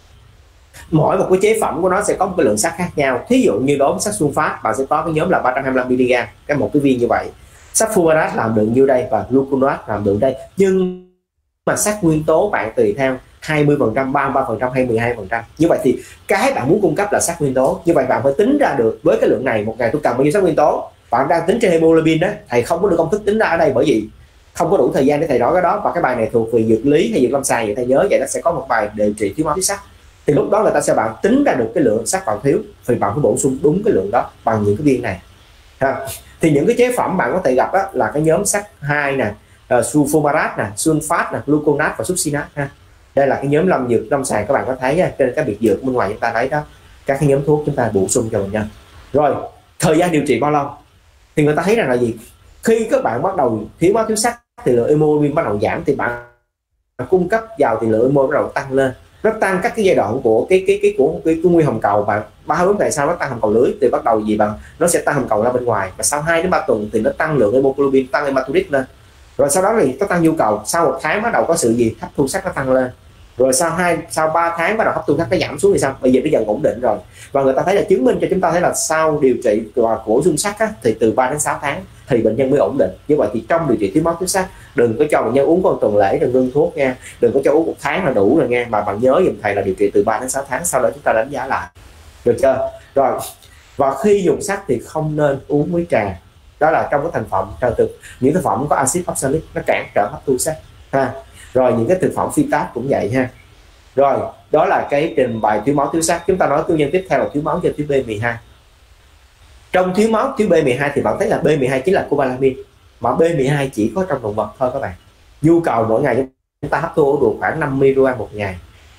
mỗi một cái chế phẩm của nó sẽ có một cái lượng sắt khác nhau. Thí dụ như đối với sắt sunfat, bạn sẽ có cái nhóm là 325 mg, cái một cái viên như vậy. Sắt fumarat làm được nhiêu đây và gluconate làm được đây, nhưng mà sắt nguyên tố bạn tùy theo 20%, 33% hay 12%. Như vậy thì cái bạn muốn cung cấp là sắt nguyên tố. Như vậy bạn phải tính ra được với cái lượng này, một ngày tôi cần bao nhiêu sắt nguyên tố. Bạn đang tính trên hemoglobin đó, thầy không có được công thức tính ra ở đây bởi vì không có đủ thời gian để thầy nói cái đó, và cái bài này thuộc về dược lý hay dược lâm sàng, vậy thầy nhớ vậy. Nó sẽ có một bài điều trị thiếu máu thiếu sắt, thì lúc đó người ta sẽ bạn tính ra được cái lượng sắt bạn thiếu, thì bạn phải bổ sung đúng cái lượng đó bằng những cái viên này ha. Thì những cái chế phẩm bạn có thể gặp đó là cái nhóm sắt 2 nè, sulfomarat nè, sulfat nè, gluconate và succinate ha. Đây là cái nhóm lâm sàng các bạn có thấy trên các biệt dược bên ngoài chúng ta thấy đó, các cái nhóm thuốc chúng ta bổ sung cho bệnh nhân. Rồi thời gian điều trị bao lâu thì người ta thấy rằng là gì, khi các bạn bắt đầu thiếu máu thiếu sắt thì lượng hemoglobin bắt đầu giảm, thì bạn cung cấp vào thì lượng hemoglobin bắt đầu tăng lên. Nó tăng các cái giai đoạn của cái nguyên hồng cầu bạn 3-4 ngày sau nó tăng hồng cầu lưới, thì bắt đầu gì bạn, nó sẽ tăng hồng cầu ra bên ngoài, và sau 2-3 tuần thì nó tăng lượng hemoglobin, tăng hematuric lên, rồi sau đó thì nó tăng nhu cầu. Sau 1 tháng bắt đầu có sự gì, hấp thu sắt nó tăng lên, rồi sau 3 tháng bắt đầu hấp thu sắt nó giảm xuống thì sao, bây giờ nó dần ổn định rồi. Và người ta thấy là chứng minh cho chúng ta thấy là sau điều trị và bổ sung sắt thì từ 3 đến 6 tháng thì bệnh nhân mới ổn định. Như vậy thì trong điều trị thiếu máu thiếu sắt, đừng có cho bệnh nhân uống con tuần lễ rồi ngưng thuốc nha, đừng có cho uống 1 tháng là đủ rồi nha, mà bạn nhớ giùm thầy là điều trị từ 3 đến 6 tháng, sau đó chúng ta đánh giá lại, được chưa? Rồi, và khi dùng sắt thì không nên uống với trà, đó là trong cái thành phẩm những thực phẩm có axit oxalic nó cản trở hấp thu sắt ha. Rồi những cái thực phẩm phytat cũng vậy ha. Rồi đó là cái trình bày thiếu máu thiếu sắt. Chúng ta nói nguyên nhân tiếp theo là thiếu máu do thiếu B12. Trong thiếu máu thiếu B12 thì bạn thấy là B12 chính là cobalamin, mà B12 chỉ có trong động vật thôi các bạn. Nhu cầu mỗi ngày chúng ta hấp thu được khoảng 5 mg một ngày,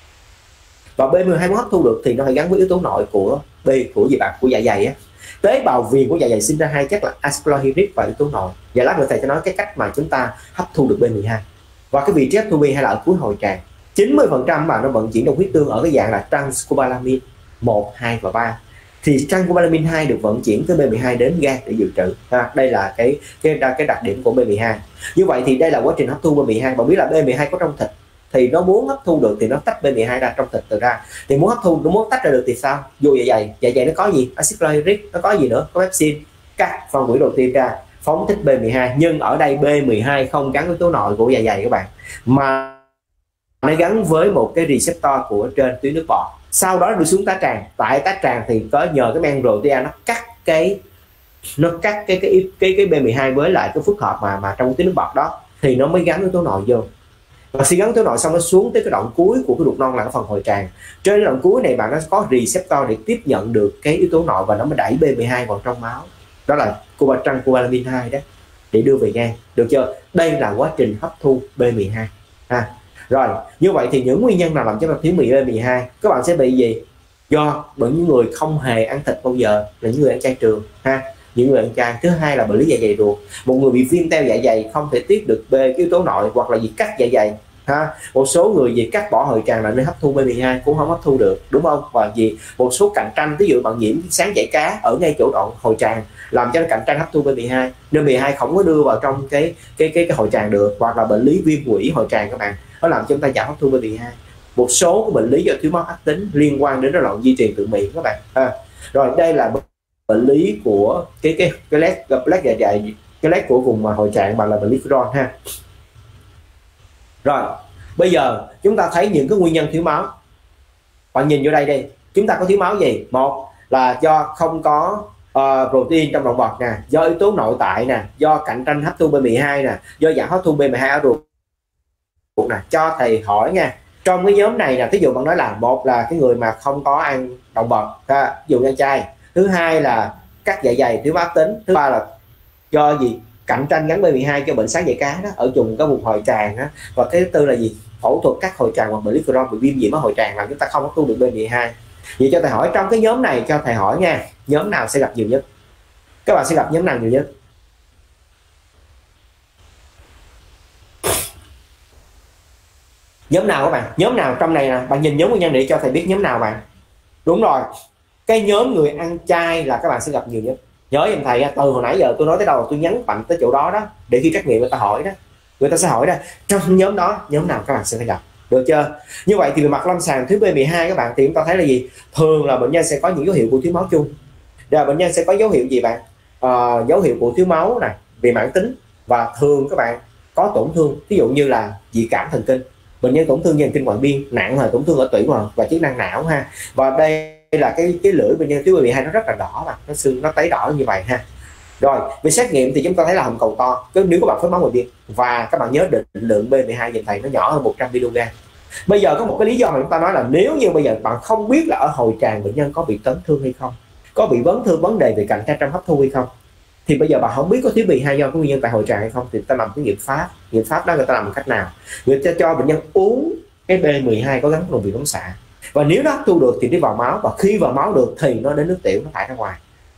và B12 muốn hấp thu được thì nó phải gắn với yếu tố nội của của dạ dày á. Tế bào viền của dạ dày sinh ra 2 chất là acylchlorhydric và yếu tố nội. Và lát nữa thầy sẽ nói cái cách mà chúng ta hấp thu được B12. Và cái vị trí hấp thu B12 là ở cuối hồi tràng. 90% mà nó vận chuyển trong huyết tương ở cái dạng là transcobalamin 1, 2 và 3. Thì transcobalamin 2 được vận chuyển tới B12 đến gan để dự trữ. Đây là cái đặc điểm của B12. Như vậy thì đây là quá trình hấp thu B12. Bạn biết là B12 có trong thịt, thì nó muốn hấp thu được thì nó tách B12 ra trong thịt từ ra. Thì muốn hấp thu, nó muốn tách ra được thì sao? Vô dạ dày nó có gì? Acid chlorhydric, nó có gì nữa? Có pepsin. Cắt phân hủy đầu tiên ra, phóng thích B12. Nhưng ở đây B12 không gắn với yếu tố nội của dạ dày các bạn, mà nó gắn với một cái receptor của trên tuyến nước bọt. Sau đó đưa xuống tá tràng. Tại tá tràng thì có nhờ cái men protea nó cắt cái B12 với lại cái phức hợp mà trong tuyến nước bọt đó, thì nó mới gắn yếu tố nội vô. Và khi gắn yếu tố nội xong nó xuống tới cái đoạn cuối của cái ruột non là cái phần hồi tràng. Trên cái đoạn cuối này bạn nó có receptor để tiếp nhận được cái yếu tố nội, và nó mới đẩy B12 vào trong máu. Đó là transcobalamin 2 đó, để đưa về gan, được chưa? Đây là quá trình hấp thu B12 ha. Rồi, như vậy thì những nguyên nhân nào làm cho bạn thiếu B12? Các bạn sẽ bị gì? Do những người không hề ăn thịt bao giờ, là những người ăn chay trường ha. Những người ăn chay. Thứ hai là bệnh lý dạ dày ruột. Một người bị viêm teo dạ dày không thể tiết được B, cái yếu tố nội, hoặc là gì cắt dạ dày ha. Một số người gì cắt bỏ hồi tràng là nơi hấp thu B12 cũng không hấp thu được, đúng không? Và gì một số cạnh tranh, ví dụ bạn nhiễm sáng chảy cá ở ngay chỗ đoạn hồi tràng làm cho nó cạnh tranh hấp thu B12, nên B12 không có đưa vào trong cái hồi tràng được. Hoặc là bệnh lý viêm quỷ hồi tràng các bạn, nó làm cho chúng ta giảm hấp thu B12. Một số bệnh lý do thiếu máu ác tính liên quan đến rối loạn di truyền tự miễn các bạn ha. Rồi đây là bệnh lý của cái lét dạ dày, cái lét của vùng hồi tràng bằng là bệnh lý Crohn ha. Rồi bây giờ chúng ta thấy những cái nguyên nhân thiếu máu. Bạn nhìn vô đây đi, chúng ta có thiếu máu gì? Một là do không có protein trong động vật nè, do yếu tố nội tại nè, do cạnh tranh hấp thu B12 nè, do giảm hấp thu B12 ở ruột nè. Cho thầy hỏi nha, trong cái nhóm này là ví dụ bạn nói là một là cái người mà không có ăn động vật, ví dụ như ăn chay. Thứ hai là cắt dạ dày thiếu máu tính. Thứ ba là do gì? Cạnh tranh gắn B12 cho bệnh sáng dày cá đó, ở vùng cái vùng hồi tràng đó. Và cái thứ tư là gì? Phẫu thuật cắt hồi tràng hoặc bệnh lý Crohn, bị viêm nhiễm ở hồi tràng làm chúng ta không hấp thu được B12. Vậy cho thầy hỏi trong cái nhóm này, cho thầy hỏi nha, nhóm nào sẽ gặp nhiều nhất? Các bạn sẽ gặp nhóm nào nhiều nhất? Nhóm nào các bạn? Nhóm nào trong này nè, bạn nhìn nhóm nguyên nhân để cho thầy biết nhóm nào bạn. Đúng rồi, cái nhóm người ăn chay là các bạn sẽ gặp nhiều nhất. Nhớ giùm thầy, từ hồi nãy giờ tôi nói tới đâu tôi nhấn mạnh tới chỗ đó đó, để khi trắc nghiệm người ta hỏi đó, người ta sẽ hỏi đó, trong nhóm đó nhóm nào các bạn sẽ phải gặp, được chưa? Như vậy thì về mặt lâm sàng thiếu B12 các bạn, thì chúng ta thấy là gì? Thường là bệnh nhân sẽ có những dấu hiệu của thiếu máu chung. Rồi bệnh nhân sẽ có dấu hiệu gì bạn? Dấu hiệu của thiếu máu này về mãn tính, và thường các bạn có tổn thương, ví dụ như là dị cảm thần kinh, bệnh nhân tổn thương thần kinh ngoại biên nặng, là tổn thương ở tủy và chức năng não ha. Và đây là cái lưỡi bệnh nhân thiếu B12 nó rất là đỏ, mà nó sưng, nó tấy đỏ như vậy ha. Rồi về xét nghiệm thì chúng ta thấy là hồng cầu to nếu các bạn phết máu ngoại biên, và các bạn nhớ định lượng B12 dành thầy nó nhỏ hơn 100 mg. Bây giờ có một cái lý do mà chúng ta nói là nếu như bây giờ bạn không biết là ở hồi tràng bệnh nhân có bị chấn thương hay không, có bị vấn đề về cạnh tranh trong hấp thu hay không, thì bây giờ bạn không biết có thiếu B2 do có nguyên nhân tại hồi tràng hay không, thì người ta làm cái nghiệm pháp đó người ta làm một cách nào? Người ta cho bệnh nhân uống cái B12 có gắn đồng vị phóng xạ, và nếu nó hấp thu được thì đi vào máu, và khi vào máu được thì nó đến nước tiểu, nó thải ra ngoài.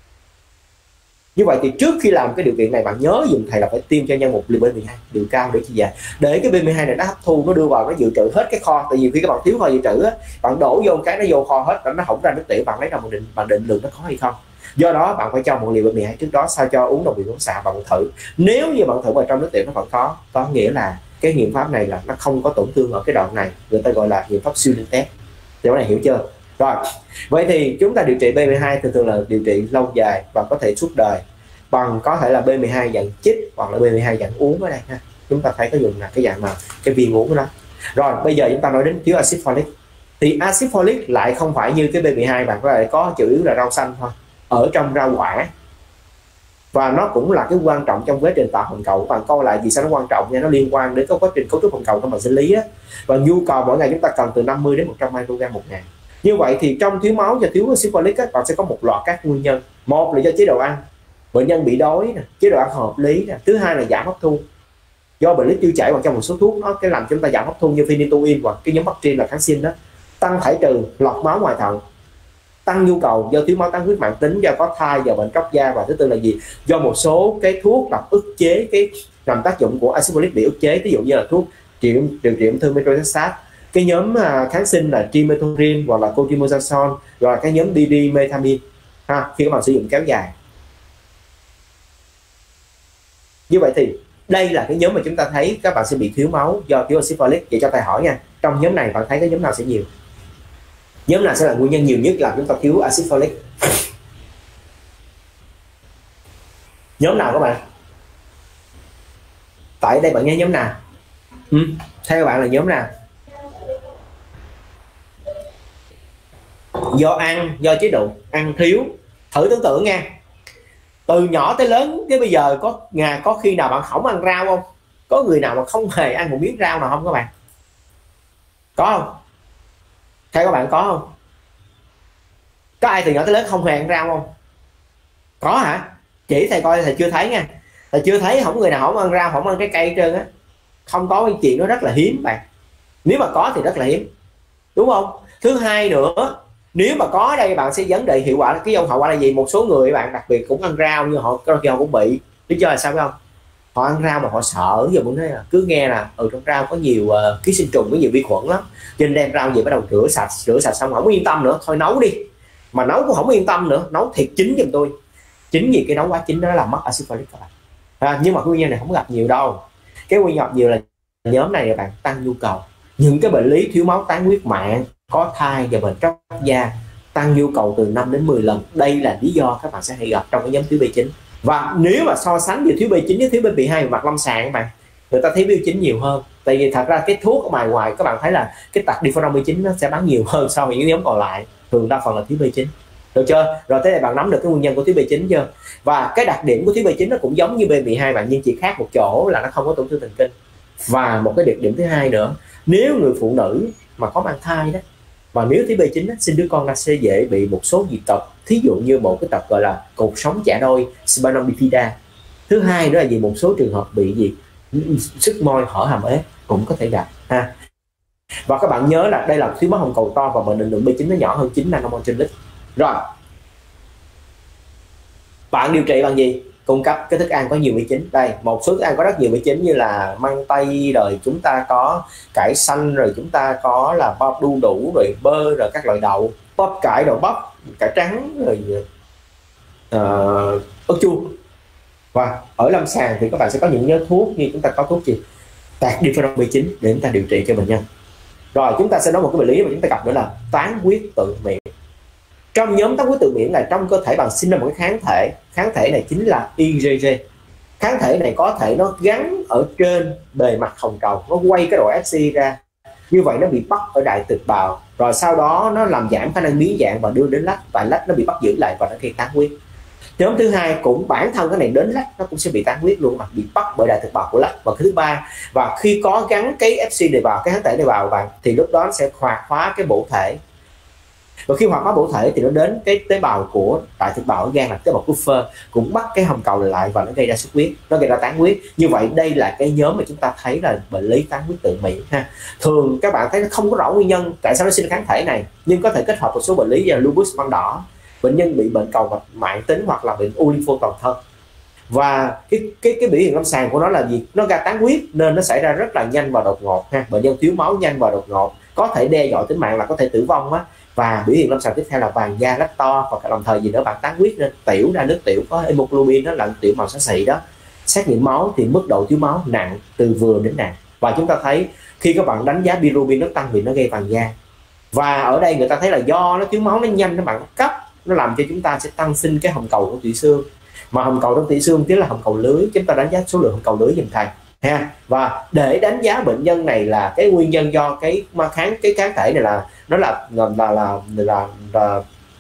Như vậy thì trước khi làm cái điều kiện này, bạn nhớ dùm thầy là phải tiêm cho nhân một liều B12 liều cao để chi vậy? Để cái B12 này nó hấp thu, nó đưa vào, nó dự trữ hết cái kho. Tại vì khi các bạn thiếu kho dự trữ á, bạn đổ vô cái nó vô kho hết, nó không ra nước tiểu, bạn lấy ra bạn định lượng nó có hay không. Do đó bạn phải cho một liều B12 trước đó, sao cho uống đồng vị phóng xạ, bạn thử. Nếu như bạn thử vào trong nước tiểu nó vẫn có nghĩa là cái nghiệm pháp này là nó không có tổn thương ở cái đoạn này, người ta gọi là nghiệm pháp siêu liên test. Điều này hiểu chưa? Rồi, vậy thì chúng ta điều trị B12 thường là điều trị lâu dài và có thể suốt đời, bằng có thể là B12 dạng chích hoặc là B12 dạng uống ở đây ha. Chúng ta thấy có dùng là cái dạng mà cái viên uống đó. Rồi bây giờ chúng ta nói đến thiếu axit folic, thì axit folic lại không phải như cái B12, bạn có thể có chủ yếu là rau xanh thôi, ở trong rau quả, và nó cũng là cái quan trọng trong quá trình tạo hồng cầu. Bạn coi lại vì sao nó quan trọng nha, nó liên quan đến cái quá trình cấu trúc hồng cầu trong bệnh sinh lý á, và nhu cầu mỗi ngày chúng ta cần từ 50 đến 100 microgram một ngày. Như vậy thì trong thiếu máu và thiếu axit folic á, bạn sẽ có một loạt các nguyên nhân. Một là do chế độ ăn, bệnh nhân bị đói nè, chế độ ăn hợp lý nè. Thứ hai là giảm hấp thu, do bệnh lý tiêu chảy hoặc trong một số thuốc nó cái làm chúng ta giảm hấp thu như phenytoin hoặc cái nhóm bactrin là kháng sinh đó. Tăng thải trừ, lọc máu ngoài thận. Tăng nhu cầu do thiếu máu tăng huyết mãn tính, do có thai, do bệnh tróc da. Và thứ tư là gì? Do một số cái thuốc làm ức chế cái làm tác dụng của axit folic bị ức chế, ví dụ như là thuốc điều trị ung thư methotrexate, cái nhóm kháng sinh là trimethoprim hoặc là cotrimoxazole, rồi cái nhóm dimethamine ha, khi các bạn sử dụng kéo dài. Như vậy thì đây là cái nhóm mà chúng ta thấy các bạn sẽ bị thiếu máu do thiếu axit folic. Vậy cho thầy hỏi nha, trong nhóm này bạn thấy cái nhóm nào sẽ nhiều? Nhóm nào sẽ là nguyên nhân nhiều nhất làm chúng ta thiếu axit folic? Nhóm nào các bạn? Tại đây bạn nghe nhóm nào? Theo bạn là nhóm nào? Do ăn, do chế độ ăn thiếu. Thử tưởng tượng nha, từ nhỏ tới lớn tới bây giờ có khi nào bạn không ăn rau không? Có người nào mà không hề ăn một miếng rau nào không các bạn? Có không? Theo các bạn có không? Có ai từ nhỏ tới lớn không hề ăn rau không? Có hả? Chỉ thầy coi, thầy chưa thấy nha. Thầy chưa thấy không người nào không ăn rau, không ăn trái cây hết trơn á. Không có cái chuyện đó, rất là hiếm bạn. Nếu mà có thì rất là hiếm, đúng không? Thứ hai nữa, nếu mà có đây bạn sẽ vấn đề hiệu quả, cái hậu quả là gì? Một số người bạn đặc biệt cũng ăn rau nhưng họ cũng bị, lý do là sao phải không? Họ ăn rau mà họ sợ, giờ muốn nói là cứ nghe là trong rau có nhiều ký sinh trùng, có nhiều vi khuẩn lắm, cho nên đem rau về bắt đầu rửa sạch xong không yên tâm nữa, thôi nấu đi. Mà nấu cũng không yên tâm nữa, nấu thiệt chín giùm tôi. Chính vì cái nấu quá chín đó làm mất axit folic các bạn. Nhưng mà cái nguyên nhân này không gặp nhiều đâu. Cái nguyên nhân nhiều là nhóm này là bạn tăng nhu cầu. Những cái bệnh lý thiếu máu tán huyết mạng, có thai và bệnh tróc da tăng nhu cầu từ 5 đến 10 lần. Đây là lý do các bạn sẽ hay gặp trong cái nhóm thiếu B9. Và nếu mà so sánh giữa thiếu B9 với thiếu B12 về mặt lâm sàng các bạn, người ta thấy B9 nhiều hơn. Tại vì thật ra cái thuốc ở ngoài các bạn thấy là cái tặc difenon B9 nó sẽ bán nhiều hơn so với những nhóm còn lại, thường đa phần là thiếu B9. Được chưa? Rồi tới đây bạn nắm được cái nguyên nhân của thiếu B9 chưa? Và cái đặc điểm của thiếu B9 nó cũng giống như B12 bạn, nhưng chỉ khác một chỗ là nó không có tổn thương thần kinh. Và một cái đặc điểm thứ hai nữa, nếu người phụ nữ mà có mang thai đó, và nếu thiếu B9 sinh đứa con ra sẽ dễ bị một số dị tật, thí dụ như một cái tật gọi là cột sống chả đôi spinal bifida. Thứ hai nữa là gì? Một số trường hợp bị gì? Sức môi hở hàm ếch cũng có thể gặp ha. Và các bạn nhớ là đây là thiếu máu hồng cầu to và bệnh định lượng B9 nó nhỏ hơn 9 nanomol trên lít. Rồi bạn điều trị bằng gì? cung cấp cái thức ăn có nhiều vi chín. Đây, một số thức ăn có rất nhiều vi chín như là măng tây, rồi chúng ta có cải xanh, rồi chúng ta có là bắp đu đủ, rồi bơ, rồi các loại đậu, bắp cải, đậu bắp, cải trắng, rồi ớt chuông. Và ở lâm sàng thì các bạn sẽ có những nhóm thuốc như chúng ta có thuốc gì? Tạt diphenol B9 để chúng ta điều trị cho bệnh nhân. Rồi chúng ta sẽ nói một cái bệnh lý mà chúng ta gặp nữa là tán huyết tự miễn. Trong nhóm tán huyết tự miễn là trong cơ thể bạn sinh ra một cái kháng thể này chính là IgG. Kháng thể này có thể nó gắn ở trên bề mặt hồng cầu, nó quay cái độ Fc ra, như vậy nó bị bắt ở đại thực bào, rồi sau đó nó làm giảm khả năng biến dạng và đưa đến lách, và lách nó bị bắt giữ lại và nó gây tán huyết. Nhóm thứ hai cũng bản thân cái này đến lách nó cũng sẽ bị tán huyết luôn, mà bị bắt bởi đại thực bào của lách. Và cái thứ ba, và khi có gắn cái Fc này vào, cái kháng thể này vào bạn, thì lúc đó nó sẽ hoạt hóa cái bổ thể, và khi hoạt hóa bổ thể thì nó đến cái tế bào của đại thực bào ở gan là tế bào Kupffer, cũng bắt cái hồng cầu lại và nó gây ra xuất huyết, nó gây ra tán huyết. Như vậy đây là cái nhóm mà chúng ta thấy là bệnh lý tán huyết tự miễn ha. Thường các bạn thấy nó không có rõ nguyên nhân tại sao nó sinh ra kháng thể này, nhưng có thể kết hợp một số bệnh lý như là lupus ban đỏ, bệnh nhân bị bệnh cầu mạch mãn tính hoặc là bệnh u lympho toàn thân. Và cái biểu hiện lâm sàng của nó là gì? Nó ra tán huyết nên nó xảy ra rất là nhanh và đột ngột ha. Bệnh nhân thiếu máu nhanh và đột ngột, có thể đe dọa tính mạng, là có thể tử vong á. Và biểu hiện lâm sàng tiếp theo là vàng da, lách to, và đồng thời gì nữa bạn, tán huyết nên tiểu ra nước tiểu có hemoglobin, đó là tiểu màu xám xị đó. Xét nghiệm máu thì mức độ thiếu máu nặng, từ vừa đến nặng. Và chúng ta thấy khi các bạn đánh giá bilirubin nó tăng vì nó gây vàng da. Và ở đây người ta thấy là do nó thiếu máu nó nhanh, các bạn cấp, nó làm cho chúng ta sẽ tăng sinh cái hồng cầu của tủy xương, mà hồng cầu trong tủy xương chính là hồng cầu lưới. Chúng ta đánh giá số lượng hồng cầu lưới giùm thầy ha. Và để đánh giá bệnh nhân này là cái nguyên nhân do cái kháng thể này là nó là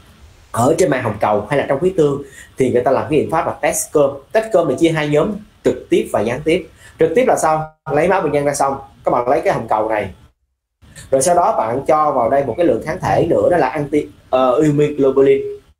ở trên màng hồng cầu hay là trong huyết tương, thì người ta làm cái biện pháp là test cơm. Test cơm thì chia hai nhóm, trực tiếp và gián tiếp. Trực tiếp là sao? Lấy máu bệnh nhân ra xong, các bạn lấy cái hồng cầu này, rồi sau đó bạn cho vào đây một cái lượng kháng thể nữa, đó là anti-immunoglobulin.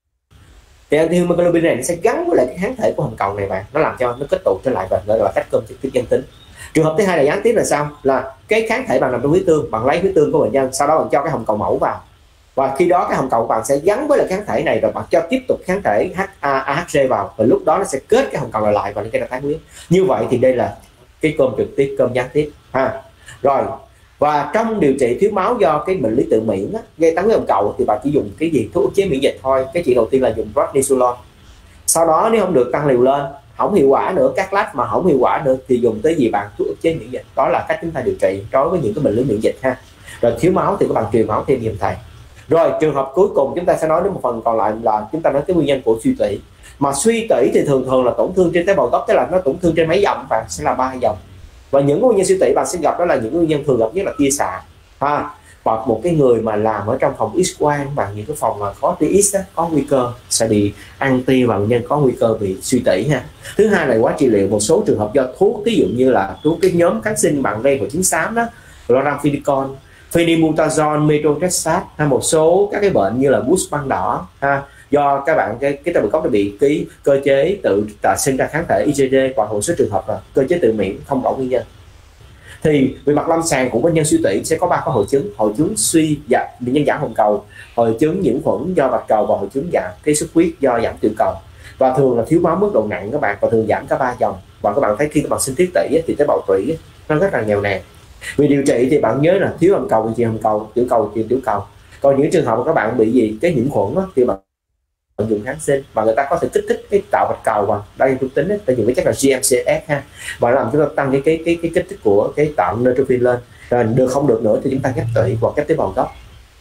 Thì anti-immunoglobulin này nó sẽ gắn với lại cái kháng thể của hồng cầu này bạn, nó làm cho nó kết tụ trở lại và gọi là test cơm trực tiếp dân tính. Trường hợp thứ hai là gián tiếp là sao? Là cái kháng thể bạn nằm trong huyết tương, bạn lấy huyết tương của bệnh nhân, sau đó bạn cho cái hồng cầu mẫu vào, và khi đó cái hồng cầu của bạn sẽ gắn với lại kháng thể này, rồi bạn cho tiếp tục kháng thể AHC vào, và lúc đó nó sẽ kết cái hồng cầu lại và nó gây ra tán huyết. Như vậy thì đây là cái cơm trực tiếp, cơm gián tiếp ha. Rồi, và trong điều trị thiếu máu do cái bệnh lý tự miễn á, gây tán huyết hồng cầu thì bạn chỉ dùng cái gì? Thuốc ức chế miễn dịch thôi. Cái chuyện đầu tiên là dùng prednisolone. Sau đó nếu không được tăng liều lên, không hiệu quả nữa, các lách mà không hiệu quả được thì dùng tới gì bạn? Thuốc ức chế miễn dịch. Đó là cách chúng ta điều trị đối với những cái bệnh lý miễn dịch ha. Rồi thiếu máu thì các bạn truyền máu thêm giùm thầy. Rồi trường hợp cuối cùng chúng ta sẽ nói đến một phần còn lại là chúng ta nói cái nguyên nhân của suy tủy. Mà suy tủy thì thường là tổn thương trên tế bào gốc, tức là nó tổn thương trên mấy dòng, bạn sẽ là 3 dòng. Và những nguyên nhân suy tủy bạn sẽ gặp đó là những nguyên nhân thường gặp nhất là tia xạ ha. Và một cái người mà làm ở trong phòng X-quang và những cái phòng mà có tia X có nguy cơ sẽ bị ăn tia, và bệnh nhân có nguy cơ bị suy tủy ha. Thứ hai là quá trị liệu, một số trường hợp do thuốc, ví dụ như là thuốc cái nhóm kháng sinh bạn gây hội chứng xám đó, chloramphenicol, phenilbutazone, methotrexate, hay một số các cái bệnh như là gút ban đỏ ha, do các bạn cái tế bào gốc nó bị cái cơ chế tự sinh ra kháng thể IgG, và một số trường hợp là cơ chế tự miễn không rõ nguyên nhân. Thì về mặt lâm sàng của bệnh nhân suy tủy sẽ có 3 hội chứng suy giảm, bệnh nhân giảm hồng cầu, hội chứng nhiễm khuẩn do bạch cầu, và hội chứng giảm cái xuất huyết do giảm tiểu cầu. Và thường là thiếu máu mức độ nặng các bạn, và thường giảm cả 3 dòng. Và các bạn thấy khi các bạn sinh thiết tủy thì tế bào tủy nó rất là nghèo nàn. Vì điều trị thì bạn nhớ là thiếu hồng cầu thì trị hồng cầu, tiểu cầu thì tiểu cầu. Còn những trường hợp mà các bạn bị gì cái nhiễm khuẩn thì bạn dùng kháng sinh, và người ta có thể kích thích cái tạo bạch cầu, và đây tôi tính ta dùng cái chất là GM-CSF ha, và làm chúng ta tăng cái kích thích của cái tạo neutrophil lên. Rồi được không được nữa thì chúng ta ghép tủy hoặc ghép tế bào gốc.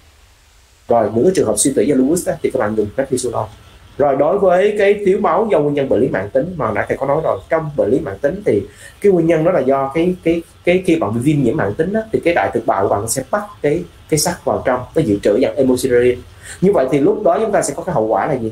Rồi những cái trường hợp suy tủy do lupus thì các bạn dùng prednisolone. Rồi đối với cái thiếu máu do nguyên nhân bệnh lý mãn tính mà nãy thầy có nói rồi, trong bệnh lý mãn tính thì cái nguyên nhân đó là do cái khi bạn bị viêm nhiễm mãn tính đó, thì cái đại thực bào của bạn sẽ bắt cái sắt vào trong, nó dự trữ dạng hemosiderin. Như vậy thì lúc đó chúng ta sẽ có cái hậu quả là gì?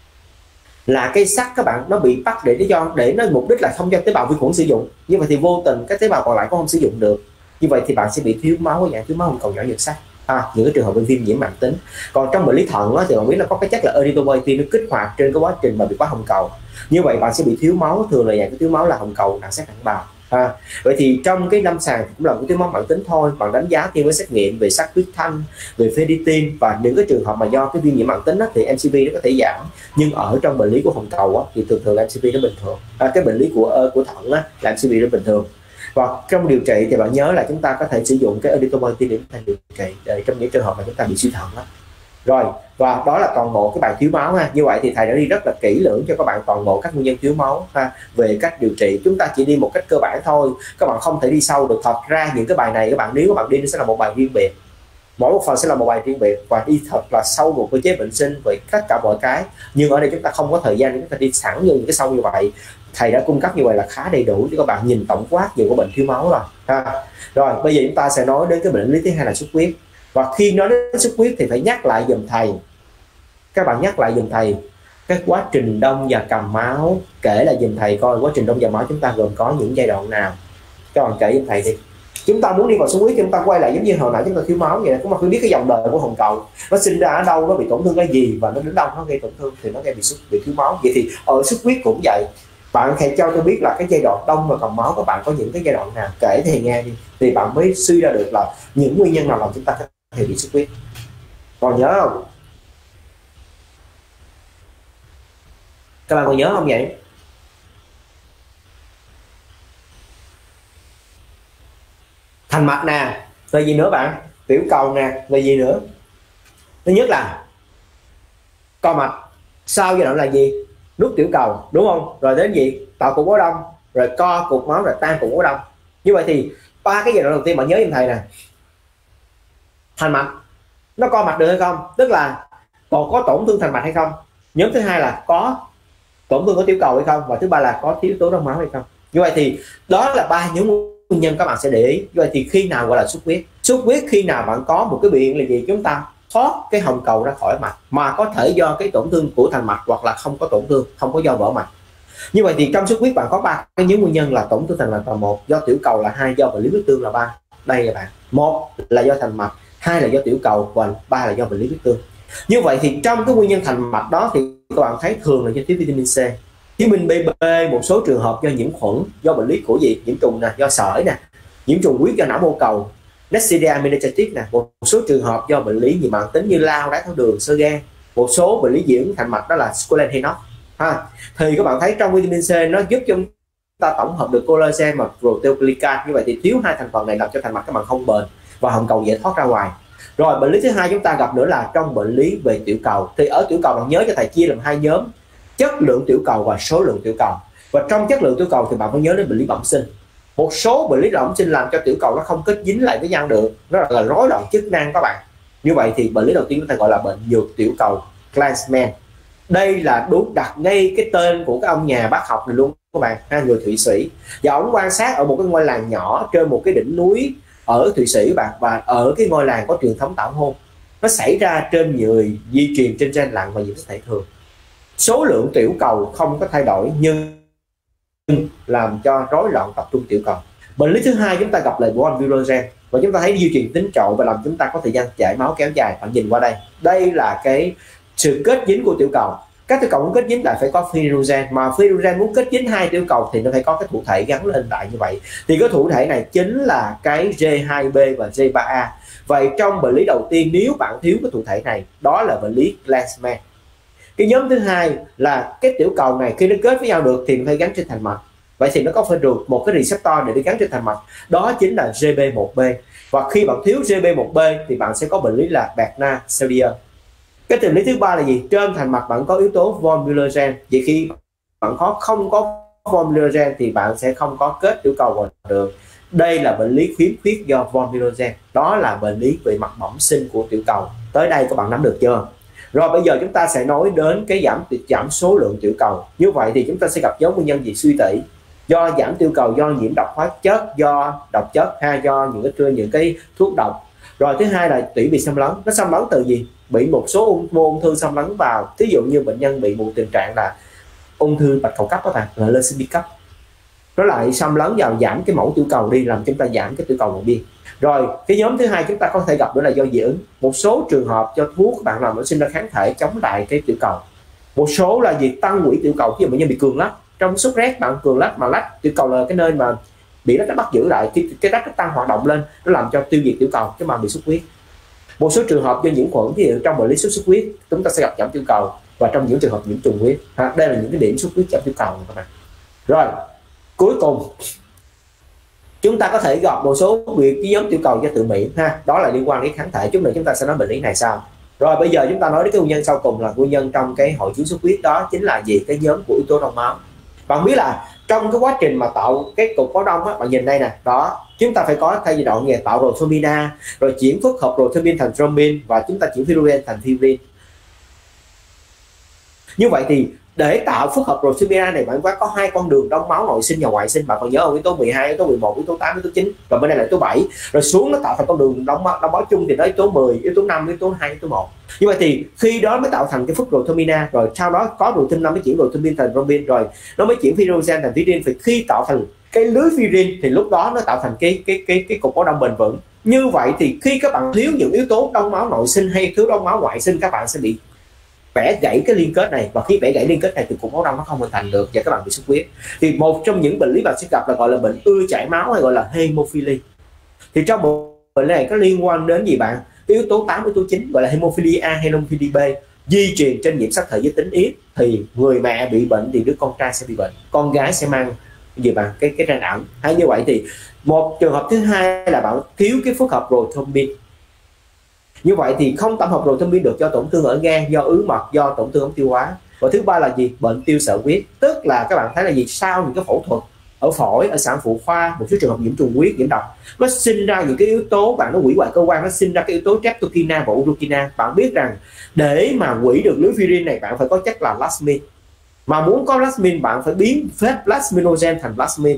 Là cái sắt các bạn nó bị bắt để nó mục đích là không cho tế bào vi khuẩn sử dụng. Như vậy thì vô tình các tế bào còn lại cũng không sử dụng được. Như vậy thì bạn sẽ bị thiếu máu, dạng thiếu máu hồng cầu nhỏ nhược sắt. Những cái trường hợp viêm nhiễm mãn tính. Còn trong bệnh lý thận thì bạn biết là có cái chất là erythropoietin, nó kích hoạt trên cái quá trình mà bị quá hồng cầu. Như vậy bạn sẽ bị thiếu máu, thường là dạng cái thiếu máu là hồng cầu nặng sát hạch bào. Vậy thì trong cái lâm sàng cũng là một thiếu máu mãn tính thôi, bạn đánh giá thêm với xét nghiệm về sắc huyết thanh, về ferritin, và những cái trường hợp mà do cái viêm nhiễm mãn tính đó, thì MCV nó có thể giảm. Nhưng ở trong bệnh lý của hồng cầu đó, thì thường thường là MCV nó bình thường. Cái bệnh lý của thận đó, là MCV nó bình thường. Và trong điều trị thì bạn nhớ là chúng ta có thể sử dụng cái erythropoietin để điều trị để trong những trường hợp mà chúng ta bị suy thận đó. Rồi, và đó là toàn bộ cái bài thiếu máu ha. Như vậy thì thầy đã đi rất là kỹ lưỡng cho các bạn toàn bộ các nguyên nhân thiếu máu ha. Về cách điều trị chúng ta chỉ đi một cách cơ bản thôi, các bạn không thể đi sâu được. Thật ra những cái bài này nếu các bạn đi nó sẽ là một bài riêng biệt, mỗi một phần sẽ là một bài riêng biệt, và đi thật là sâu một cơ chế bệnh sinh về tất cả mọi cái. Nhưng ở đây chúng ta không có thời gian để chúng ta đi sẵn vô những cái sâu như vậy. Thầy đã cung cấp như vậy là khá đầy đủ cho các bạn nhìn tổng quát về của bệnh thiếu máu rồi ha. Rồi bây giờ chúng ta sẽ nói đến cái bệnh lý thứ hai là xuất huyết. Và khi nói đến xuất huyết thì phải nhắc lại giùm thầy, các bạn nhắc lại giùm thầy cái quá trình đông và cầm máu. Kể lại giùm thầy coi quá trình đông và máu chúng ta gồm có những giai đoạn nào. Các bạn kể giùm thầy đi. Chúng ta muốn đi vào xuất huyết, chúng ta quay lại giống như hồi nãy chúng ta thiếu máu vậy, chúng ta phải biết cái dòng đời của hồng cầu nó sinh ra ở đâu, nó bị tổn thương cái gì, và nó đến đâu nó gây tổn thương thì nó gây bị thiếu máu. Vậy thì ở xuất huyết cũng vậy, bạn hãy cho tôi biết là cái giai đoạn đông và cầm máu các bạn có những cái giai đoạn nào, kể thầy nghe đi, thì bạn mới suy ra được là những nguyên nhân nào làm chúng ta có thể bị xuất huyết. Còn nhớ không? Các bạn còn nhớ không vậy? Thành mạch nè, rồi gì nữa bạn? Tiểu cầu nè, rồi gì nữa? Thứ nhất là co mạch, sau giai đoạn là gì? Nút tiểu cầu, đúng không? Rồi đến gì? Tạo cục máu đông, rồi co cục máu, rồi tan cục máu đông. Như vậy thì ba cái giai đoạn đầu tiên bạn nhớ giùm thầy nè. Thành mạch nó co mạch được hay không, tức là còn có tổn thương thành mạch hay không. Nhóm thứ hai là có tổn thương của tiểu cầu hay không, và thứ ba là có thiếu yếu tố đông máu hay không. Như vậy thì đó là ba nhóm nguyên nhân các bạn sẽ để ý. Như vậy thì khi nào gọi là xuất huyết? Xuất huyết khi nào bạn có một cái biểu hiện là gì? Chúng ta thoát cái hồng cầu ra khỏi mạch, mà có thể do cái tổn thương của thành mạch, hoặc là không có tổn thương, không có do vỡ mạch. Như vậy thì trong xuất huyết bạn có ba cái nhóm nguyên nhân là tổn thương thành mạch là 1, do tiểu cầu là 2, do bệnh lý huyết tương là 3. Đây các bạn, 1 là do thành mạch, 2 là do tiểu cầu, và 3 là do bệnh lý huyết tương. Như vậy thì trong cái nguyên nhân thành mạch đó thì các bạn thấy thường là do thiếu vitamin C, thiếu vitamin B, một số trường hợp do nhiễm khuẩn, do bệnh lý của gì? Nhiễm trùng nè, do sởi nè, nhiễm trùng huyết do não mô cầu, Neisseria meningitis nè, một số trường hợp do bệnh lý nhiễm mãn tính như lao, đái tháo đường, xơ gan, một số bệnh lý diễn thành mạch đó là scopolamine ha. Thì các bạn thấy trong vitamin C nó giúp cho chúng ta tổng hợp được collagen và proteoglycan. Như vậy thì thiếu hai thành phần này làm cho thành mạch các bạn không bền và hồng cầu dễ thoát ra ngoài. Rồi bệnh lý thứ hai chúng ta gặp nữa là trong bệnh lý về tiểu cầu. Thì ở tiểu cầu bạn nhớ cho thầy chia làm hai nhóm: chất lượng tiểu cầu và số lượng tiểu cầu. Và trong chất lượng tiểu cầu thì bạn phải nhớ đến bệnh lý bẩm sinh. Một số bệnh lý bẩm sinh làm cho tiểu cầu nó không kết dính lại với nhau được, nó là rối loạn chức năng các bạn. Như vậy thì bệnh lý đầu tiên chúng ta gọi là bệnh nhược tiểu cầu, Glanzmann. Đây là đúng đặt ngay cái tên của cái ông nhà bác học này luôn các bạn, người Thụy Sĩ. Và ông quan sát ở một cái ngôi làng nhỏ trên một cái đỉnh núi ở Thụy Sĩ bạn, và ở cái ngôi làng có truyền thống tảo hôn. Nó xảy ra trên người di truyền trên gen lặn và nhiễm sắc thể thường. Số lượng tiểu cầu không có thay đổi nhưng làm cho rối loạn tập trung tiểu cầu. Bệnh lý thứ hai chúng ta gặp là von Willebrand, và chúng ta thấy di truyền tính trội và làm chúng ta có thời gian chảy máu kéo dài. Bạn nhìn qua đây, đây là cái sự kết dính của tiểu cầu. Các tiểu cầu muốn kết dính lại phải có fibrogen, mà fibrogen muốn kết dính hai tiểu cầu thì nó phải có cái thụ thể gắn lên lại như vậy. Thì cái thụ thể này chính là cái J2B và J3A. Vậy trong bệnh lý đầu tiên nếu bạn thiếu cái thụ thể này, đó là bệnh lý Glanzmann. Cái nhóm thứ hai là cái tiểu cầu này khi nó kết với nhau được thì nó phải gắn trên thành mạch. Vậy thì nó có phải được một cái receptor để đi gắn trên thành mạch, đó chính là GB1B. Và khi bạn thiếu GB1B thì bạn sẽ có bệnh lý là Bernard-Sellier. Cái bệnh lý thứ ba là gì? Trên thành mạch bạn có yếu tố von Willebrand. Vậy khi bạn không có von Willebrand thì bạn sẽ không có kết tiểu cầu vào được. Đây là bệnh lý khiếm khuyết do von Willebrand. Đó là bệnh lý về mặt bẩm sinh của tiểu cầu. Tới đây các bạn nắm được chưa? Rồi bây giờ chúng ta sẽ nói đến cái giảm số lượng tiểu cầu. Như vậy thì chúng ta sẽ gặp dấu nguyên nhân gì? Suy tủy, do giảm tiểu cầu, do nhiễm độc hóa chất, do độc chất, hay do những cái thuốc độc. Rồi thứ hai là tủy bị xâm lấn. Nó xâm lấn từ gì? Bị một số ung thư xâm lấn vào. Ví dụ như bệnh nhân bị một tình trạng là ung thư bạch cầu cấp các bạn, là leucemia cấp, nó lại xâm lấn vào giảm cái mẫu tiểu cầu đi, làm chúng ta giảm cái tiểu cầu nội biên. Rồi cái nhóm thứ hai chúng ta có thể gặp nữa là do dị ứng. Một số trường hợp cho thuốc các bạn làm nó sinh ra kháng thể chống lại cái tiểu cầu. Một số là gì? Tăng quỹ tiểu cầu. Khi bệnh nhân bị cường lách, trong sốt rét bạn cường lách mà lách tiểu cầu là cái nơi mà bị rách bắt giữ lại, cái rách nó tăng hoạt động lên, nó làm cho tiêu diệt tiểu cầu, cái mà bị xuất huyết. Một số trường hợp do nhiễm khuẩn, ví dụ trong bệnh lý sốt xuất huyết chúng ta sẽ gặp giảm tiểu cầu, và trong những trường hợp nhiễm trùng huyết, đây là những cái điểm xuất huyết giảm tiểu cầu các bạn. Rồi cuối cùng chúng ta có thể gặp một số việc cái nhóm tiểu cầu do tự miễn ha, đó là liên quan đến kháng thể. Chút nữa chúng ta sẽ nói bệnh lý này sau. Rồi bây giờ chúng ta nói đến cái nguyên nhân sau cùng, là nguyên nhân trong cái hội chứng xuất huyết, đó chính là gì? Cái nhóm của yếu tố đông máu. Bạn biết là trong cái quá trình mà tạo cái cục máu đông á, bạn nhìn đây nè, đó chúng ta phải có thay giai đoạn về tạo prothrombin, rồi chuyển phức hợp prothrombin thành thrombin, và chúng ta chuyển fibrin thành fibrin. Như vậy thì để tạo phức hợp prothrombin này, bạn có hai con đường đông máu nội sinh và ngoại sinh. Bạn còn nhớ không? Yếu tố 12, yếu tố 11, yếu tố 8, yếu tố 9, rồi bên đây là yếu tố 7, rồi xuống nó tạo thành con đường đông máu chung thì nó yếu tố 10, yếu tố 5, yếu tố 2, yếu tố 1. Như vậy thì khi đó mới tạo thành cái phức prothrombin, rồi sau đó có prothrombin mới chuyển prothrombin thành thrombin, rồi nó mới chuyển fibrin thành fibrin. Thì khi tạo thành cái lưới fibrin thì lúc đó nó tạo thành cái cục máu đông bền vững. Như vậy thì khi các bạn thiếu những yếu tố đông máu nội sinh hay thiếu đông máu ngoại sinh, các bạn sẽ bị bẻ gãy cái liên kết này, và khi bẻ gãy liên kết này thì cục máu đông nó không hình thành được và các bạn bị xuất huyết. Thì một trong những bệnh lý bạn sẽ gặp là gọi là bệnh ưa chảy máu, hay gọi là hemophilia. Thì trong bệnh này có liên quan đến gì bạn? Cái yếu tố 8, yếu tố 9 gọi là hemophilia A hay hemophilia B, di truyền trên nhiễm sắc thể giới tính ít. Thì người mẹ bị bệnh thì đứa con trai sẽ bị bệnh, con gái sẽ mang gì bạn cái gen ẩn. Hay như vậy thì một trường hợp thứ hai là bạn thiếu cái phức hợp prothrombin. Như vậy thì không tổng hợp prothrombin được, do tổn thương ở gan, do ứ mật, do tổn thương ống tiêu hóa. Và thứ ba là gì? Bệnh tiêu sợi huyết. Tức là các bạn thấy là gì? Sau những cái phẫu thuật ở phổi, ở sản phụ khoa, một số trường hợp nhiễm trùng huyết, nhiễm độc, nó sinh ra những cái yếu tố, bạn, nó hủy hoại cơ quan, nó sinh ra cái yếu tố streptokina và uricina. Bạn biết rằng để mà hủy được lưới fibrin này, bạn phải có chất là plasmin. Mà muốn có plasmin, bạn phải biến phép plasminogen thành plasmin.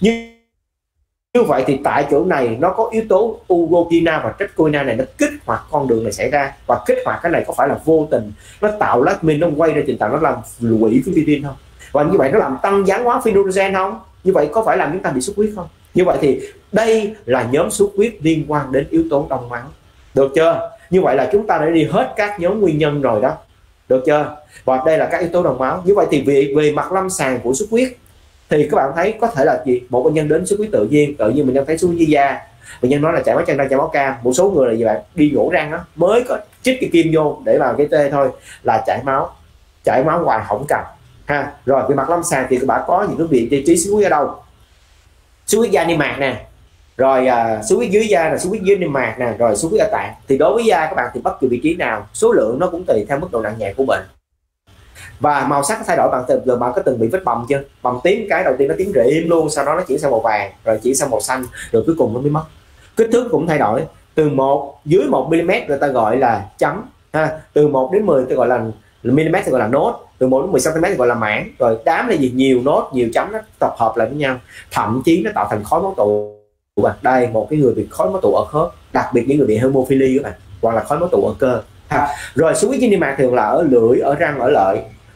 Như vậy thì tại chỗ này nó có yếu tố uricina và streptokina này, nó kích hoạt con đường này xảy ra. Và kích hoạt cái này có phải là vô tình, nó tạo plasmin, nó quay ra trình tạo, nó làm hủy fibrin không? Và như vậy nó làm tăng gián hóa fibrin không? Như vậy có phải làm chúng ta bị xuất huyết không? Như vậy thì đây là nhóm xuất huyết liên quan đến yếu tố đông máu. Được chưa? Như vậy là chúng ta đã đi hết các nhóm nguyên nhân rồi đó. Được chưa? Và đây là các yếu tố đông máu. Như vậy thì về mặt lâm sàng của xuất huyết thì các bạn thấy có thể là gì? Một bệnh nhân đến xuất huyết tự nhiên bệnh nhân thấy xuất huyết dưới da, bệnh nhân nói là chảy máu chân răng, chảy máu cam. Một số người là gì bạn? Đi nhổ răng á, mới có chích cái kim vô để vào cái tê thôi là chảy máu ngoài hỏng cầm ha. Rồi về mặt lâm sàng thì các bạn có những cái vị trí xuất huyết ở đâu? Xuất huyết da niêm mạc nè, rồi xuất huyết dưới da là xuất huyết dưới niêm mạc nè, rồi xuất huyết ở tạng. Thì đối với da các bạn thì bất kỳ vị trí nào, số lượng nó cũng tùy theo mức độ nặng nhẹ của bệnh. Và màu sắc thay đổi. Bạn có từng bị vết bầm chưa? Bầm tím, cái đầu tiên nó tím rịm luôn, sau đó nó chuyển sang màu vàng, rồi chuyển sang màu xanh, rồi cuối cùng nó mới mất. Kích thước cũng thay đổi, từ dưới 1 mm người ta gọi là chấm ha, từ 1 đến 10 tôi gọi là mm thì gọi là nốt, từ 1 đến 10 cm thì gọi là mảng, rồi đám là gì? Nhiều nốt, nhiều chấm nó tập hợp lại với nhau, thậm chí nó tạo thành khối máu tụ. Đây, một cái người bị khối máu tụ ở khớp, đặc biệt những người bị hemophilia các bạn, hoặc là khối máu tụ ở cơ ha. Rồi xuất huyết dưới niêm mạc thường là ở lưỡi, ở răng, ở lợi.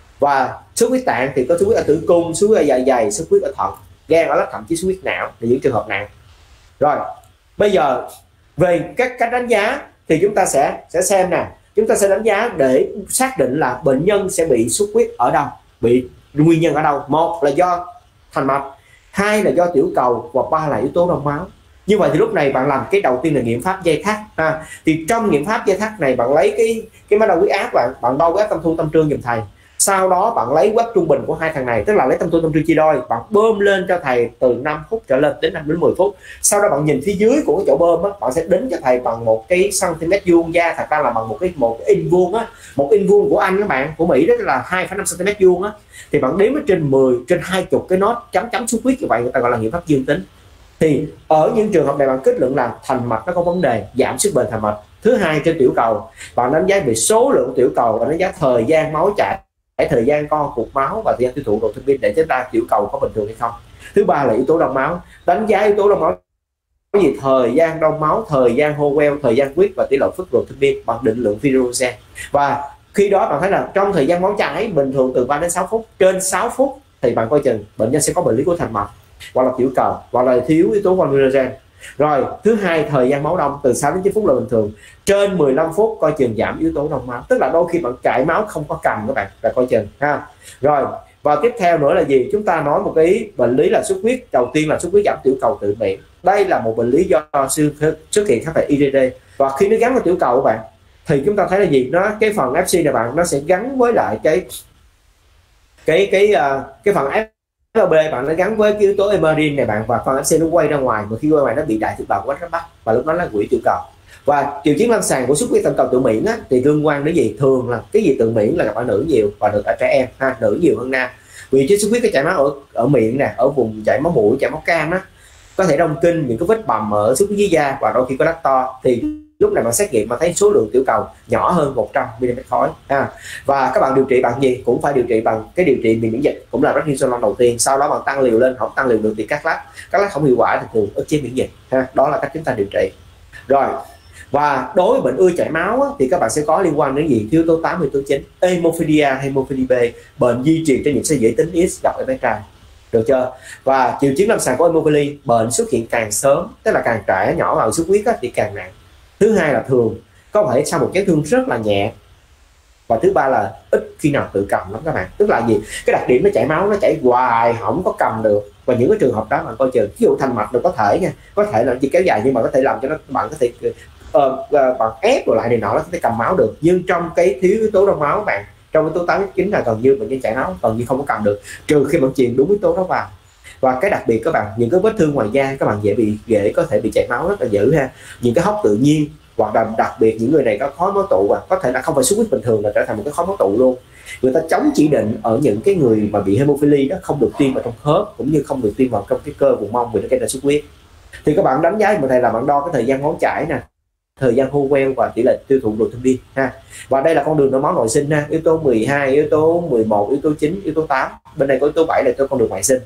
Và xuất huyết tạng thì có xuất huyết ở tử cung, xuất huyết ở dạ dày, xuất huyết ở thận, gan, ở lách, thậm chí xuất huyết não là những trường hợp nặng. Rồi bây giờ về các cách đánh giá thì chúng ta sẽ xem nè. Chúng ta sẽ đánh giá để xác định là bệnh nhân sẽ bị xuất huyết ở đâu, bị nguyên nhân ở đâu. Một là do thành mạch, hai là do tiểu cầu, và ba là yếu tố đông máu. Như vậy thì lúc này bạn làm cái đầu tiên là nghiệm pháp dây thắt ha. Thì trong nghiệm pháp dây thắt này bạn lấy cái máy đo huyết áp, bạn đo huyết áp tâm thu tâm trương giùm thầy. Sau đó bạn lấy huyết áp trung bình của hai thằng này, tức là lấy tâm thu tâm trương chia đôi, bạn bơm lên cho thầy từ 5 phút trở lên đến 5 đến 10 phút. Sau đó bạn nhìn phía dưới của cái chỗ bơm á, bạn sẽ đính cho thầy bằng một cái cm vuông da, thật ra là bằng một cái inch vuông á, một inch vuông của Anh các bạn, của Mỹ đó là 2,5 cm vuông á. Thì bạn đếm trên 10, trên 20 cái nốt chấm xuất huyết như vậy, người ta gọi là nghiệm pháp dương tính. Thì ở những trường hợp này bạn kết luận là thành mạch nó có vấn đề, giảm sức bền thành mạch. Thứ hai, trên tiểu cầu bạn đánh giá về số lượng tiểu cầu và đánh giá thời gian máu chảy, thời gian co cục máu và thời gian tiêu thụ prothrombin để chúng ta tiểu cầu có bình thường hay không. Thứ ba là yếu tố đông máu, đánh giá yếu tố đông máu có gì? Thời gian đông máu, thời gian hô queo, thời gian huyết và tỷ lệ phức prothrombin bằng định lượng fibrin. Và khi đó bạn thấy là trong thời gian máu chảy bình thường từ 3 đến 6 phút, trên 6 phút thì bạn coi chừng bệnh nhân sẽ có bệnh lý của thành mạch hoặc là tiểu cầu hoặc là thiếu yếu tố fibrin. Rồi thứ hai, thời gian máu đông từ 6 đến 9 phút là bình thường, trên 15 phút coi chừng giảm yếu tố đông máu, tức là đôi khi bạn chảy máu không có cầm các bạn, là coi chừng ha. Rồi Và tiếp theo nữa là gì, chúng ta nói một cái bệnh lý là xuất huyết. Đầu tiên là xuất huyết giảm tiểu cầu tự miễn. Đây là một bệnh lý do xuất hiện các IgD, và khi nó gắn vào tiểu cầu các bạn thì chúng ta thấy là gì, nó cái phần FC này bạn, nó sẽ gắn với lại cái phần FB bạn, nó gắn với cái yếu tố emerin này bạn, và phần FC nó quay ra ngoài, mà khi quay ngoài nó bị đại thực bào quá nó bắt, và lúc đó nó quỷ tiểu cầu. Và triệu chứng lâm sàng của xuất huyết tổng cầu tự miễn á, thì liên quan đến gì, thường là cái gì tự miễn là gặp ở nữ nhiều và được ở trẻ em ha, nữ nhiều hơn nam. Vì chứ xuất huyết cái chảy máu ở miệng nè, ở vùng chảy máu mũi, chảy máu cam á, có thể đông kinh, những cái vết bầm ở xuất huyết dưới da, và đôi khi có đắt to, thì lúc này bạn xét nghiệm mà thấy số lượng tiểu cầu nhỏ hơn 100 mm khối ha. Và các bạn điều trị bằng gì, cũng phải điều trị bằng cái điều trị miễn dịch, cũng là prednisolone đầu tiên. Sau đó bạn tăng liều lên, không tăng liều được thì cắt lách không hiệu quả thì thường ức chế miễn dịch ha. Đó là cách chúng ta điều trị. Rồi, và đối với bệnh ưa chảy máu á, thì các bạn sẽ có liên quan đến gì, yếu tố 8, yếu tố 9, hemophilia, hemophilia B, bệnh di truyền trên những sợi dễ tính X gặp ở bé trai, được chưa? Và triệu chứng lâm sàng của hemophilia, bệnh xuất hiện càng sớm, tức là càng trẻ nhỏ vào xuất huyết á, thì càng nặng. Thứ hai là thường có thể sau một chấn thương rất là nhẹ, và thứ ba là ít khi nào tự cầm lắm các bạn. Tức là gì, cái đặc điểm nó chảy máu, nó chảy hoài không có cầm được, và những cái trường hợp đó bạn coi chừng. Ví dụ thành mạch được có thể nha, có thể là chỉ kéo dài, nhưng mà có thể làm cho nó, bạn có thể bạn ép lại này nọ, nó có thể cầm máu được. Nhưng trong cái thiếu yếu tố trong máu bạn, trong yếu tố 8 9 là gần như bệnh nhân chảy máu gần như không có cầm được, trừ khi bạn truyền đúng yếu tố đó vào. Và cái đặc biệt các bạn, những cái vết thương ngoài da các bạn dễ có thể bị chảy máu rất là dữ ha. Những cái hốc tự nhiên, hoặc là đặc biệt những người này có khối máu tụ, và có thể là không phải xuất huyết bình thường, là trở thành một cái khối máu tụ luôn. Người ta chống chỉ định ở những cái người mà bị hemophilia đó, không được tiêm vào trong khớp, cũng như không được tiêm vào trong cái cơ vùng mông vì nó gây ra xuất huyết. Thì các bạn đánh giá một thầy là bạn đo cái thời gian máu chảy nè, thời gian hô queo và tỷ lệ tiêu thụ protein ha. Và đây là con đường máu nội sinh ha, yếu tố 12, yếu tố 11, yếu tố 9, yếu tố 8. Bên đây có yếu tố 7 là con đường ngoại sinh.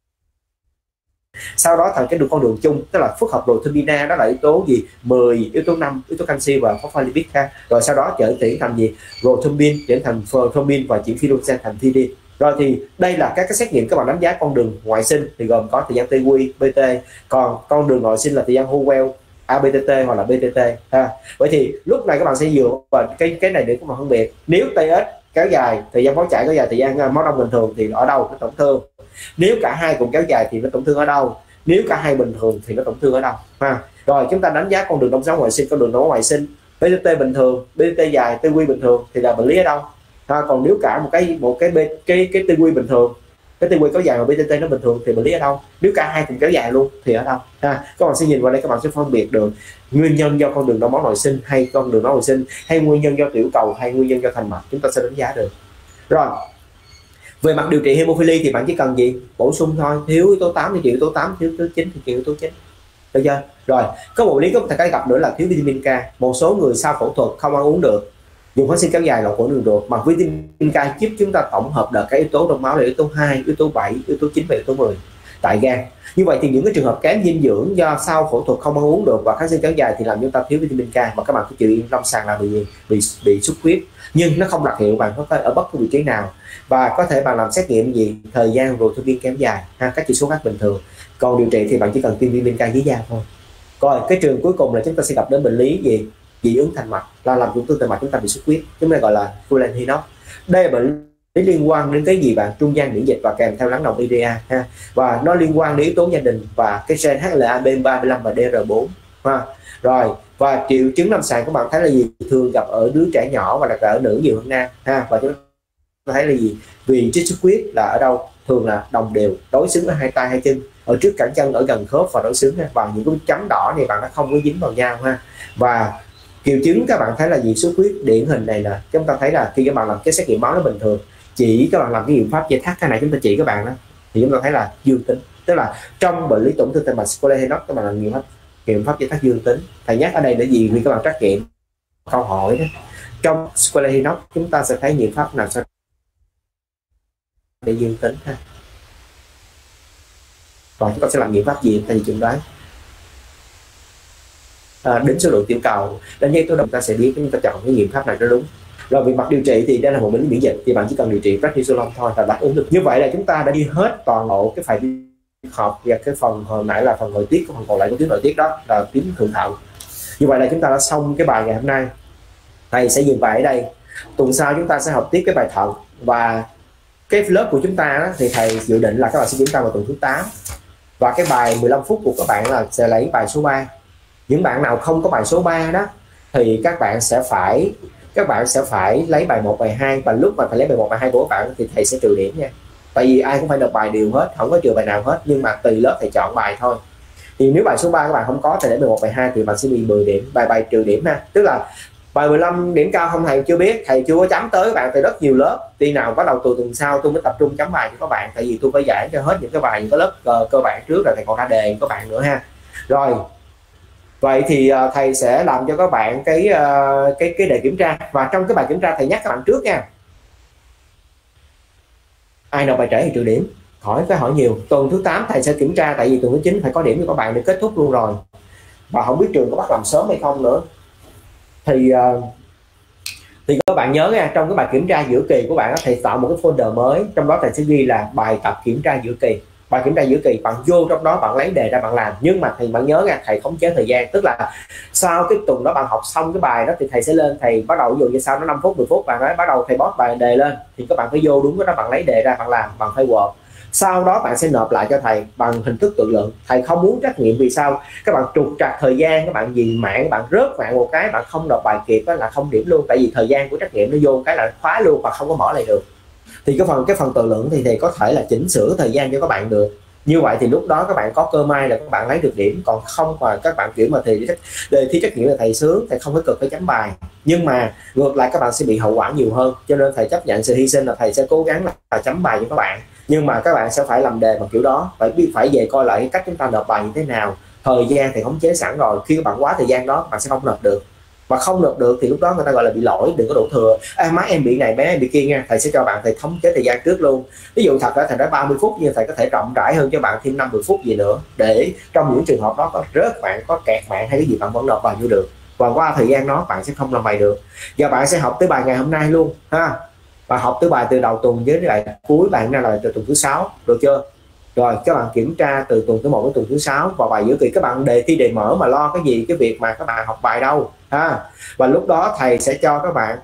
Sau đó thành cái con đường chung, tức là phức hợp protein A, đó là yếu tố gì, 10, yếu tố 5, yếu tố canxi và phospholipid ha. Rồi sau đó chuyển thành gì, protein chuyển thành protein và chuyển phytoxan thành thydin. Rồi thì đây là các cái xét nghiệm các bạn đánh giá con đường ngoại sinh, thì gồm có thời gian TQ, BT, còn con đường nội sinh là thời gian Howell, ABTT hoặc là BTT ha. Vậy thì lúc này các bạn sẽ dựa vào cái này để các bạn phân biệt. Nếu TS kéo dài, thời gian máu chảy kéo dài, thời gian máu đông bình thường thì ở đâu nó tổn thương. Nếu cả hai cùng kéo dài thì nó tổn thương ở đâu. Nếu cả hai bình thường thì nó tổn thương ở đâu ha. Rồi chúng ta đánh giá con đường đông máu ngoại sinh, con đường đông máu ngoại sinh, BTT bình thường, BTT dài, TQ bình thường thì là bệnh lý ở đâu ha. Còn nếu cả một cái TQ bình thường, cái TQ kéo dài mà BTT nó bình thường thì bệnh lý ở đâu. Nếu cả hai cùng kéo dài luôn thì ở đâu ha. Các bạn sẽ nhìn vào đây, các bạn sẽ phân biệt được nguyên nhân do con đường đông máu nội sinh hay con đường máu ngoại sinh, hay nguyên nhân do tiểu cầu hay nguyên nhân do thành mạch, chúng ta sẽ đánh giá được. Rồi về mặt điều trị hemophilia thì bạn chỉ cần gì, bổ sung thôi, thiếu yếu tố 8 thì chịu yếu tố 8, thiếu yếu tố 9 thì chịu yếu tố 9, được chưa? Rồi có một lý có thể gặp nữa là thiếu vitamin K. Một số người sau phẫu thuật không ăn uống được, dùng kháng sinh kéo dài, lọc đường ruột, mà vitamin K giúp chúng ta tổng hợp được các yếu tố trong máu là yếu tố 2, yếu tố 7, yếu tố 9 và yếu tố 10 tại gan. Như vậy thì những cái trường hợp kém dinh dưỡng do sau phẫu thuật không ăn uống được và kháng sinh kéo dài thì làm chúng ta thiếu vitamin K, và các bạn cứ chịu lâm sàng là bị xuất huyết, nhưng nó không đặc hiệu, bạn có thể ở bất cứ vị trí nào, và có thể bạn làm xét nghiệm gì thời gian protein kéo dài ha, các chỉ số khác bình thường. Còn điều trị thì bạn chỉ cần tiêm vitamin K dưới da thôi. Rồi cái trường cuối cùng là chúng ta sẽ gặp đến bệnh lý gì, dị ứng thành mạch, là làm tổn thương thành mạch, chúng ta bị xuất huyết, chúng ta gọi là Gulen-Hinox. Đây là bệnh lý liên quan đến cái gì bạn, trung gian miễn dịch và kèm theo lắng động IDA ha, và nó liên quan đến yếu tố gia đình và cái gen HLA-B35 và DR4 ha. Rồi và triệu chứng lâm sàng các bạn thấy là gì, thường gặp ở đứa trẻ nhỏ và đặc biệt ở nữ nhiều hơn nam ha. Và chúng ta thấy là gì, vì trích xuất huyết là ở đâu, thường là đồng đều đối xứng ở hai tay hai chân, ở trước cẳng chân, ở gần khớp và đối xứng ha. Và những cái chấm đỏ này bạn nó không có dính vào nhau ha. Và triệu chứng các bạn thấy là gì, xuất huyết điển hình này là chúng ta thấy là khi các bạn làm cái xét nghiệm máu nó bình thường, chỉ các bạn làm cái biện pháp dây thắt cái này chúng ta chỉ các bạn đó, thì chúng ta thấy là dương tính. Tức là trong bệnh lý tổn thương thành mạch Gulen-Hinox các bạn làm nghiệm pháp dây thắt dương tính. Thầy nhắc ở đây để gì, vì các bạn trắc nghiệm câu hỏi đó. Trong Gulen-Hinox chúng ta sẽ thấy nghiệm pháp nào sao để dương tính ha. Còn chúng ta sẽ làm nghiệm pháp gì thầy chuẩn đoán đến số lượng tiểu cầu, đánh giá tố động, ta sẽ biết chúng ta chọn cái nghiệm pháp này nó đúng. Rồi về mặt điều trị thì đây là một bệnh lý miễn dịch, thì bạn chỉ cần điều trị prednisolone thôi là đáp ứng được. Như vậy là chúng ta đã đi hết toàn bộ cái phần học và cái phần hồi nãy là phần nội tiết, cái phần còn lại của tuyến nội tiết đó là tuyến thượng thận. Như vậy là chúng ta đã xong cái bài ngày hôm nay. Thầy sẽ dừng bài ở đây. Tuần sau chúng ta sẽ học tiếp cái bài thận, và cái lớp của chúng ta á, thì thầy dự định là các bạn sẽ kiểm tra vào tuần thứ 8 và cái bài 15 phút của các bạn là sẽ lấy bài số 3. Những bạn nào không có bài số 3 đó thì các bạn sẽ phải lấy bài 1, bài 2, và lúc mà thầy lấy bài 1, bài 2 của các bạn thì thầy sẽ trừ điểm nha. Tại vì ai cũng phải nộp bài đều hết, không có trừ bài nào hết, nhưng mà tùy lớp thầy chọn bài thôi. Thì nếu bài số 3 các bạn không có thì để bài 1, bài 2 thì bạn sẽ bị 10 điểm, bài trừ điểm ha. Tức là bài 15 điểm cao không, thầy chưa biết, thầy chưa có chấm tới các bạn từ rất nhiều lớp. Tuy nào bắt đầu từ tuần sau tôi mới tập trung chấm bài cho các bạn, tại vì tôi phải giải cho hết những cái bài, những cái lớp cơ bản trước rồi thầy còn ra đề các bạn nữa ha. Rồi vậy thì thầy sẽ làm cho các bạn cái đề kiểm tra, và trong cái bài kiểm tra thầy nhắc các bạn trước nha, ai nộp bài trễ thì trừ điểm, khỏi phải hỏi nhiều. Tuần thứ 8 thầy sẽ kiểm tra, tại vì tuần thứ 9 phải có điểm cho các bạn để kết thúc luôn rồi, và không biết trường có bắt làm sớm hay không nữa. Thì các bạn nhớ nha, trong cái bài kiểm tra giữa kỳ của bạn thầy tạo một cái folder mới, trong đó thầy sẽ ghi là bài tập kiểm tra giữa kỳ. Bài kiểm tra giữa kỳ bạn vô trong đó bạn lấy đề ra bạn làm, nhưng mà bạn nhớ nha, thầy khống chế thời gian, tức là sau cái tuần đó bạn học xong cái bài đó thì thầy sẽ lên, thầy bắt đầu ví dụ như sau nó 5 phút 10 phút bạn nói bắt đầu thầy post bài đề lên, thì các bạn phải vô đúng cái đó, bạn lấy đề ra bạn làm bằng file Word. Sau đó bạn sẽ nộp lại cho thầy bằng hình thức tự luận. Thầy không muốn trách nhiệm, vì sao? Các bạn trục trặc thời gian, các bạn vì mạng bạn rớt mạng một cái, bạn không nộp bài kịp là không điểm luôn, tại vì thời gian của trách nhiệm nó vô cái là khóa luôn và không có mở lại được. Thì cái phần tự luận thì thầy có thể là chỉnh sửa thời gian cho các bạn được. Như vậy thì lúc đó các bạn có cơ may là các bạn lấy được điểm, còn không mà các bạn kiểu mà thì đề thi trắc nghiệm là thầy sướng, thầy không phải cực phải chấm bài, nhưng mà ngược lại các bạn sẽ bị hậu quả nhiều hơn. Cho nên thầy chấp nhận sự hy sinh là thầy sẽ cố gắng là chấm bài cho các bạn, nhưng mà các bạn sẽ phải làm đề bằng kiểu đó, phải về coi lại cái cách chúng ta nộp bài như thế nào. Thời gian thì khống chế sẵn rồi, khi các bạn quá thời gian đó bạn sẽ không nộp được, và không nộp được thì lúc đó người ta gọi là bị lỗi, đừng có đổ thừa. Má em bị này, bé em bị kia nha, thầy sẽ cho bạn thầy thống chế thời gian trước luôn. Ví dụ thật ra thầy nói 30 phút nhưng thầy có thể rộng rãi hơn cho bạn thêm 50 phút gì nữa, để trong những trường hợp đó có rớt bạn, có kẹt bạn hay cái gì bạn vẫn nộp bài vô được, và qua thời gian đó bạn sẽ không làm bài được. Và bạn sẽ học tới bài ngày hôm nay luôn ha, và học tới bài từ đầu tuần với lại cuối bạn ra là từ tuần thứ 6, được chưa? Rồi các bạn kiểm tra từ tuần thứ 1 đến tuần thứ 6, và bài giữa kỳ các bạn đề thi đề mở mà lo cái gì cái việc mà các bạn học bài đâu ha. Và lúc đó thầy sẽ cho các bạn,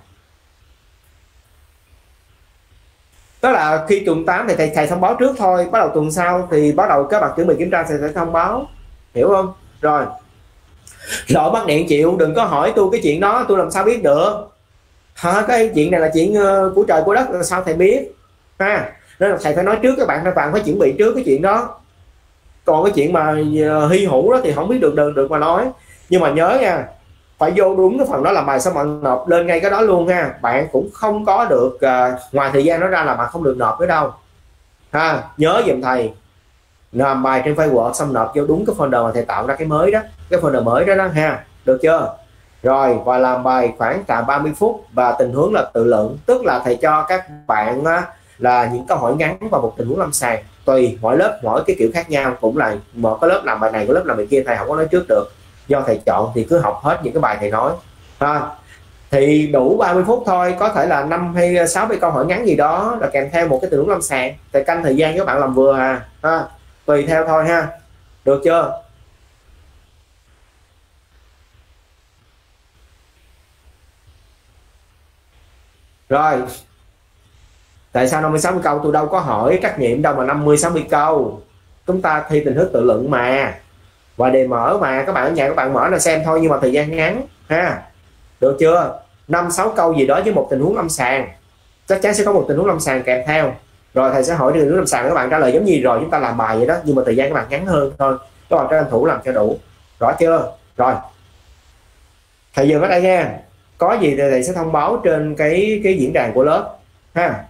đó là khi tuần 8 thì thầy thông báo trước thôi, bắt đầu tuần sau thì bắt đầu các bạn chuẩn bị kiểm tra, thầy sẽ thông báo, hiểu không? Rồi bắt điện chịu, đừng có hỏi tôi cái chuyện đó, tôi làm sao biết được hả? Cái chuyện này là chuyện của trời của đất, sao thầy biết ha? Nên là thầy phải nói trước các bạn phải chuẩn bị trước cái chuyện đó. Còn cái chuyện mà hy hữu đó thì không biết được mà nói. Nhưng mà nhớ nha, phải vô đúng cái phần đó làm bài xong bạn nộp lên ngay cái đó luôn ha. Bạn cũng không có được ngoài thời gian đó ra là bạn không được nộp nữa đâu ha. Nhớ giùm thầy, làm bài trên file Word xong nộp vô đúng cái folder mà thầy tạo ra cái mới đó, cái folder mới đó ha, được chưa? Rồi và làm bài khoảng tầm 30 phút, và tình huống là tự luận, tức là thầy cho các bạn là những câu hỏi ngắn và một tình huống lâm sàng, tùy mỗi lớp mỗi cái kiểu khác nhau, cũng là một cái lớp làm bài này, có lớp làm bài kia, thầy không có nói trước được, do thầy chọn thì cứ học hết những cái bài thầy nói ha. Thì đủ 30 phút thôi, có thể là 5 hay 6 cái câu hỏi ngắn gì đó là kèm theo một cái tình huống lâm sàng, thầy canh thời gian các bạn làm vừa ha, tùy theo thôi ha, được chưa? Rồi tại sao 50 60 câu? Tôi đâu có hỏi trắc nghiệm đâu mà 50 60 câu, chúng ta thi tình huống tự luận mà, và đề mở mà, các bạn ở nhà các bạn mở là xem thôi, nhưng mà thời gian ngắn ha, được chưa? 5 6 câu gì đó với một tình huống lâm sàng, chắc chắn sẽ có một tình huống lâm sàng kèm theo. Rồi thầy sẽ hỏi tình huống lâm sàng, các bạn trả lời giống như rồi chúng ta làm bài vậy đó, nhưng mà thời gian các bạn ngắn hơn thôi, các bạn tranh thủ làm cho đủ, rõ chưa? Rồi thầy dừng ở đây nha, có gì thì thầy sẽ thông báo trên cái diễn đàn của lớp ha.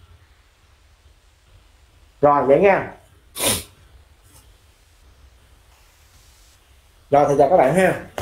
Rồi vậy nha. Rồi thầy chào các bạn ha.